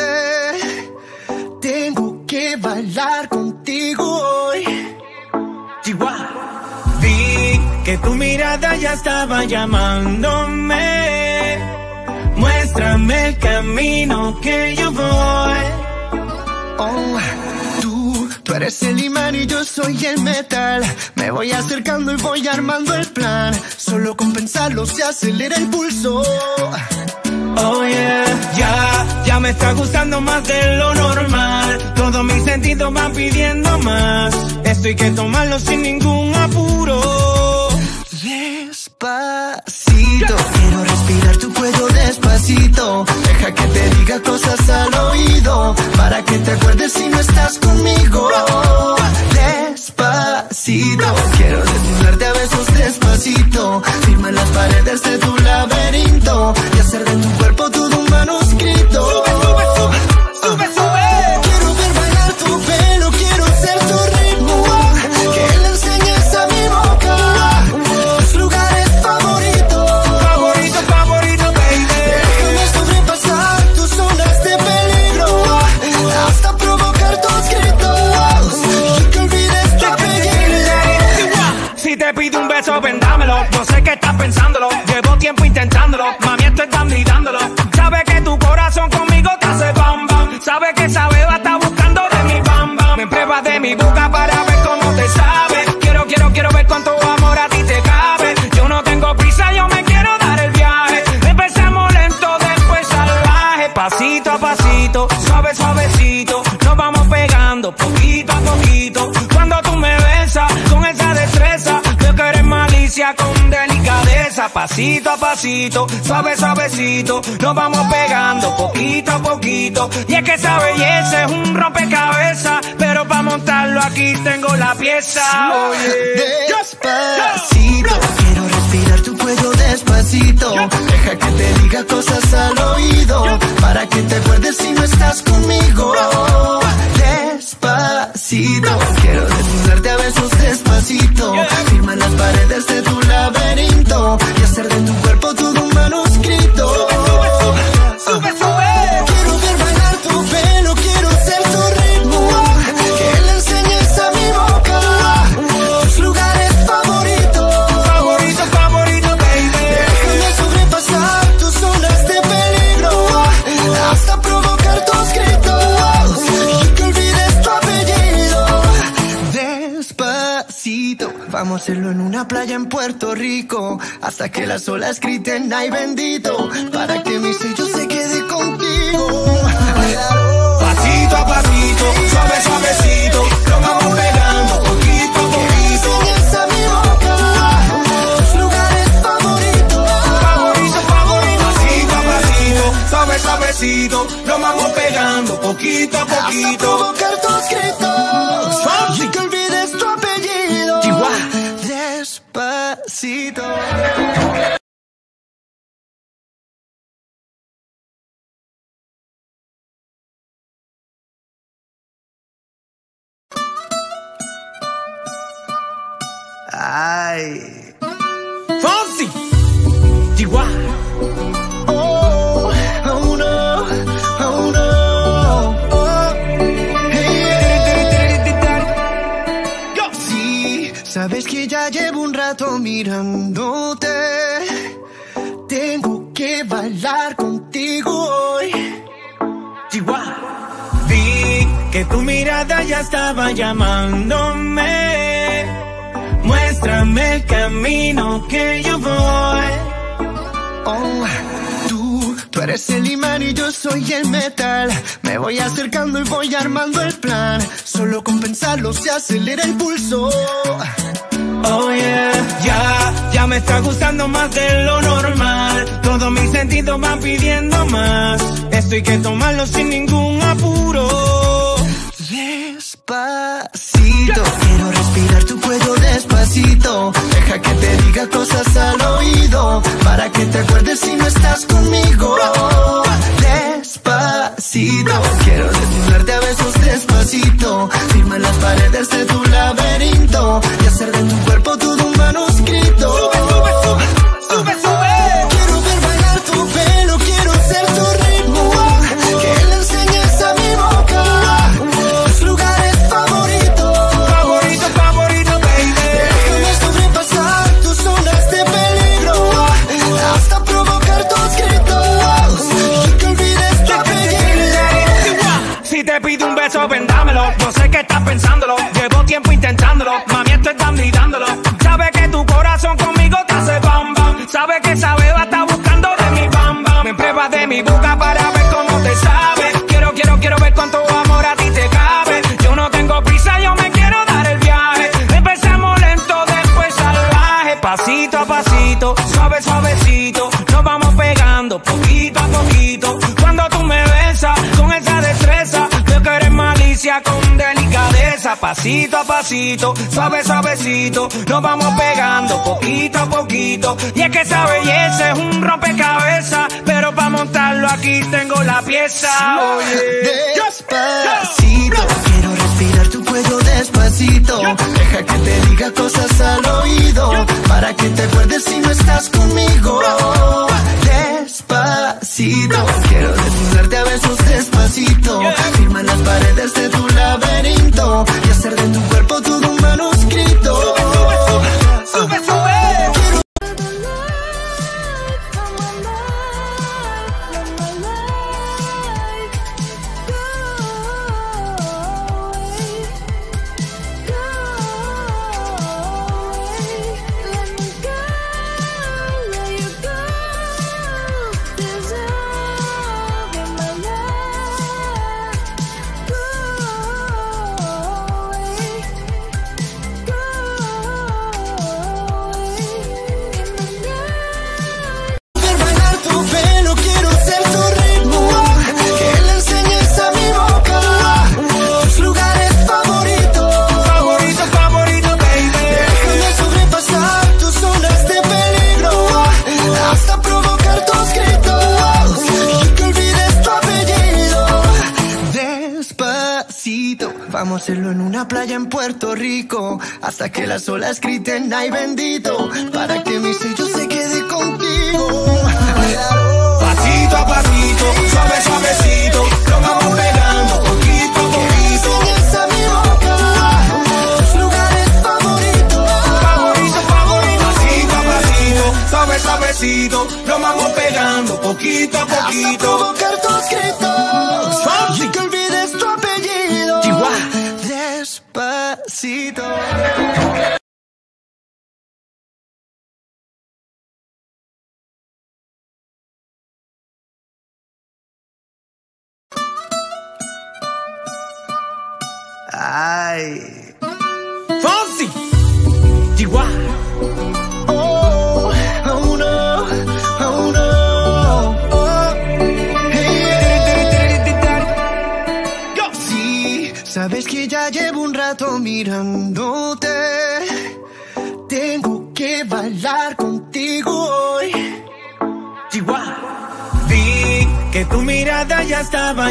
Speaker 1: Tengo que bailar contigo hoy.
Speaker 2: Chihuahua. Vi que tu mirada ya estaba llamándome. Muéstrame el camino que yo voy.
Speaker 1: Oh, tú, tú eres el imán y yo soy el metal. Me voy acercando y voy armando el plan. Solo con pensarlo se acelera el pulso.
Speaker 2: Oh yeah, ya, ya me está gustando más de lo normal. Todos mis sentidos van pidiendo más. Esto hay que tomarlo sin ningún apuro.
Speaker 1: Despacito, quiero respirar tu cuello despacito. Deja que te diga cosas al oído, para que te acuerdes si no estás conmigo. Despacito, quiero desnudarte a besos despacito. Firma las paredes de tu laberinto y hacer de tu cuerpo todo un manuscrito.
Speaker 2: Sube, sube, sube, sube, sube.
Speaker 1: Quiero ver bailar tu pelo, quiero ser tu ritmo. Que le enseñes a mi boca tus lugares favoritos.
Speaker 2: Favorito, favorito, baby.
Speaker 1: Déjame sobrepasar tus zonas de peligro, hasta provocar tus gritos y que olvides tu apellido.
Speaker 2: Si te pido un beso, vendámelo. No sé qué estás pensándolo. Llevo tiempo intentándolo. Mami, esto es dando y dándolo. Sabes que tu corazón conmigo te hace bam bam. Sabes que esa beba está buscando de mi bam bam. Me pruebas de mi boca para ver cómo te sabe. Quiero, quiero, quiero ver cuánto amor a ti te cabe. Yo no tengo prisa, yo me quiero dar el viaje. Empecemos lento, después salvaje. Pasito a pasito, suave, suavecito. Nos vamos pegando poquito a poquito. Cuando tú me besas con esa destreza, veo que eres malicia con delicadeza. Pasito a pasito, suave, suavecito. Nos vamos pegando poquito a poquito. Y es que esa belleza es un rompecabezas, pero para montarlo aquí tengo la pieza. Oye,
Speaker 1: Despacito, quiero respirar tu cuello despacito. Deja que te diga cosas al oído, para que te acuerdes si no estás conmigo. Despacito, quiero desnudarte a besos despacito. Firma las paredes de tu laberinto y hacer de tu cuerpo todo un manuscrito.
Speaker 2: sube, sube.
Speaker 1: Quiero ver bailar tu pelo, quiero ser tu ritmo. Que le enseñes a mi boca tus lugares favoritos.
Speaker 2: Favorito, favorito, baby.
Speaker 1: Déjame sobrepasar tus zonas de peligro, hasta provocar tus gritos y que olvides tu apellido. Despacito, vamos a hacerlo en una playa en Puerto Rico, hasta que las olas griten ay bendito, para que mi sello se quede contigo.
Speaker 2: Pasito a pasito, suave, suavecito, lo vamos pegando poquito a poquito.
Speaker 1: Enseñas a mi boca tus lugares favoritos.
Speaker 2: Favorito, favorito, pasito a pasito, suave, suavecito, lo vamos pegando poquito a
Speaker 1: Hasta
Speaker 2: poquito.
Speaker 1: provocar tus gritos y que olvides tu apellido.
Speaker 2: Chihuahua.
Speaker 1: Despacito. Ay.
Speaker 2: Fonsi. Chihuahua.
Speaker 1: Oh, oh no, oh no. Oh, hey. Sí, sabes que ya llevo un rato mirándote. Tengo que bailar contigo hoy.
Speaker 2: Chihuahua. Vi que tu mirada ya estaba llamándome. Muéstrame el camino que yo voy.
Speaker 1: Oh, tú, tú eres el imán y yo soy el metal. Me voy acercando y voy armando el plan. Solo con pensarlo se acelera el pulso.
Speaker 2: Oh yeah, ya, ya me está gustando más de lo normal. Todos mis sentidos van pidiendo más. Esto hay que tomarlo sin ningún apuro.
Speaker 1: Despacito, quiero respirar tu cuello despacito. Deja que te diga cosas al oído, para que te acuerdes si no estás conmigo. Despacito, quiero desnudarte a besos despacito. Firma las paredes de tu laberinto y hacer de tu cuerpo todo un manuscrito.
Speaker 2: Sube, sube, sube, sube, sube.
Speaker 1: Quiero ver bailar tu pelo, quiero ser tu ritmo. Que le enseñes a mi boca tus lugares favoritos.
Speaker 2: Favorito, favorito, baby.
Speaker 1: Déjame sobrepasar tus zonas de peligro, hasta provocar tus gritos y que olvides tu apellido.
Speaker 2: Si te pido un beso, vendámelo. Yo sé que estás pensándolo. Llevo tiempo intentándolo. Mami, esto es dando y dándolo. Sabe que tu corazón conmigo te hace bam bam. Sabe que esa beba está buscando de mi bam bam. Me pruebas de mi boca para ver cómo te sabe. Quiero, quiero, quiero ver cuánto amor a ti te cabe. Yo no tengo prisa, yo me quiero dar el viaje. Empezamos lento, después salvaje. Pasito a pasito, suave, suavecito. Nos vamos pegando poquito a poquito. Cuando tú me besas con esa destreza, yo que eres malicia con delicadeza. Pasito a pasito, suave, suavecito. Nos vamos pegando poquito a poquito. Y es que esa belleza es un rompecabezas, pero para montarlo aquí tengo la pieza. Oye,
Speaker 1: despacito, quiero respirar tu cuello despacito. Deja que te diga cosas al oído, para que te acuerdes si no estás conmigo. Despacito, quiero desnudarte a besos despacito. Firma las paredes de tu laberinto y hacer de tu cuerpo todo un manuscrito.
Speaker 2: sube, sube.
Speaker 1: Vamos a hacerlo en una playa en Puerto Rico, hasta que las olas griten ay bendito, para que mi sello se quede contigo.
Speaker 2: Pasito a pasito, suave, suavecito, lo vamos pegando poquito a poquito.
Speaker 1: Esa mi boca, tus lugares favoritos.
Speaker 2: Favorito, favorito. Pasito a pasito, suave, suavecito, lo vamos pegando poquito a poquito.
Speaker 1: Hasta provocar tus gritos y que olvides tu apellido.
Speaker 2: Chihuahua.
Speaker 1: Despacito. Ay.
Speaker 2: Fonsi. Chihuahua.
Speaker 1: Oh, oh no, oh no. Oh, hey. Sí, sabes que ya llevo un rato mirándote. Tengo que bailar contigo hoy.
Speaker 2: Chihuahua. Vi que tu mirada ya estaba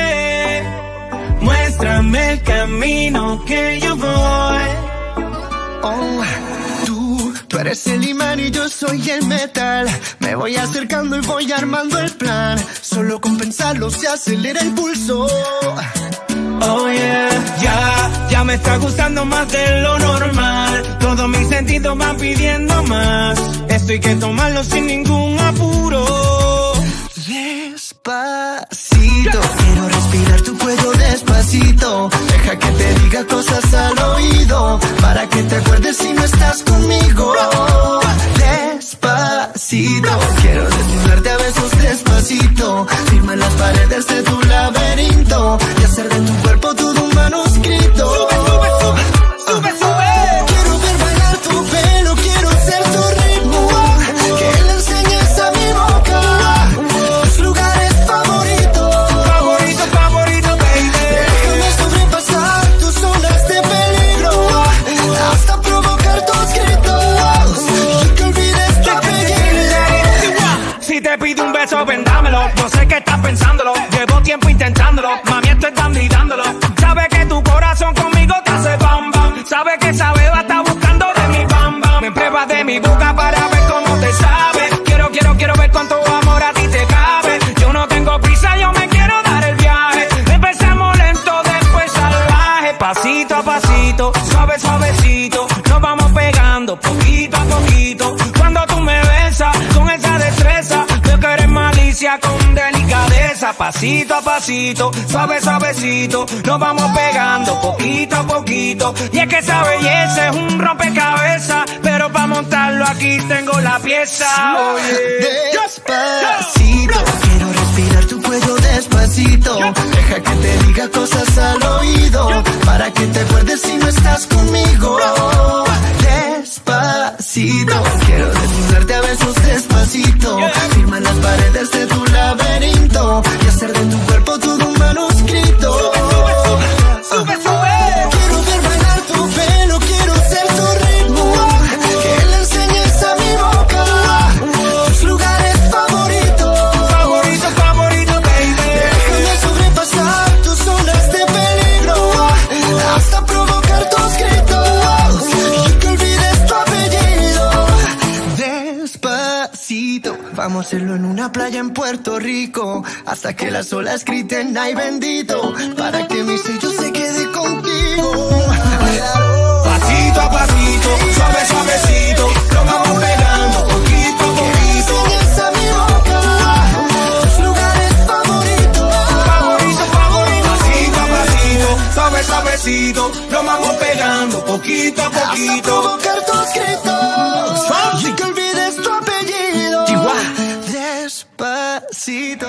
Speaker 2: llamándome. Muéstrame el camino que yo voy.
Speaker 1: Oh, tú, tú eres el imán y yo soy el metal. Me voy acercando y voy armando el plan. Solo con pensarlo se acelera el pulso.
Speaker 2: Oh yeah, ya, ya me está gustando más de lo normal. Todos mis sentidos van pidiendo más. Esto hay que tomarlo sin ningún apuro.
Speaker 1: Despacito, quiero respirar tu cuello despacito. Deja que te diga cosas al oído, para que te acuerdes si no estás conmigo. Despacito, quiero desnudarte a besos despacito. Firma en las paredes de tu laberinto y hacer de tu cuerpo todo un manuscrito.
Speaker 2: Sube, sube, sube, sube, sube.
Speaker 1: Quiero ver bailar tu pelo, quiero ser tu ritmo. Que le enseñes a mi boca tus lugares favoritos.
Speaker 2: Favorito, favorito, baby.
Speaker 1: Déjame sobrepasar tus zonas de peligro, hasta provocar tus gritos y que olvides tu apellido.
Speaker 2: Si te pido un beso, vendámelo. Yo sé que estás pensándolo. Llevo tiempo intentándolo. Mami, esto es dando y dándolo. Sabe que tu corazón conmigo te hace bam bam. Sabe que esa beba está buscando de mi bam bam. Me pruebas de mi boca para ver cómo te sabe. Quiero, quiero, quiero ver cuánto amor a ti te cabe. Yo no tengo prisa, yo me quiero dar el viaje. Empezamos lento, después salvaje. Pasito a pasito, suave, suavecito. Nos vamos pegando poquito a poquito. Cuando tú me besas con esa destreza, veo que eres malicia con delicadeza. Pasito a pasito, suave, suavecito. Nos vamos pegando poquito a poquito. Y es que esa belleza es un rompecabezas, pero para montarlo aquí tengo la pieza. Oye,
Speaker 1: despacito, quiero respirar tu cuello despacito. Deja que te diga cosas al oído, para que te acuerdes si no estás conmigo. Despacito, quiero desnudarte a besos despacito. Firma en las paredes de tu laberinto y hacer de tu cuerpo todo un manuscrito.
Speaker 2: sube, sube.
Speaker 1: Quiero ver bailar tu pelo, quiero ser tu ritmo. Que le enseñes a mi boca tus lugares favoritos.
Speaker 2: Favorito, favorito, baby.
Speaker 1: Déjame sobrepasar tus zonas de peligro, hasta provocar tus gritos y que olvides tu apellido. Despacito, vamos a hacerlo en una playa en Puerto Rico, hasta que las olas griten ay bendito, para que mi sello se quede contigo.
Speaker 2: Pasito a pasito, suave, suavecito. Lo vamos pegando poquito a poquito.
Speaker 1: Enseñas a mi boca tus lugares favoritos.
Speaker 2: Favorito, favorito. Pasito a pasito, suave, suavecito. Lo vamos pegando poquito a
Speaker 1: Hasta
Speaker 2: poquito.
Speaker 1: provocar tus gritos y que olvides tu apellido. Despacito.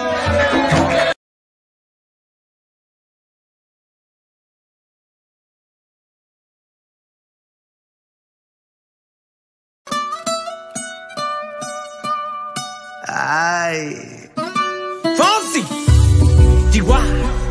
Speaker 1: Ay.
Speaker 2: Fonsi, Chihuahua.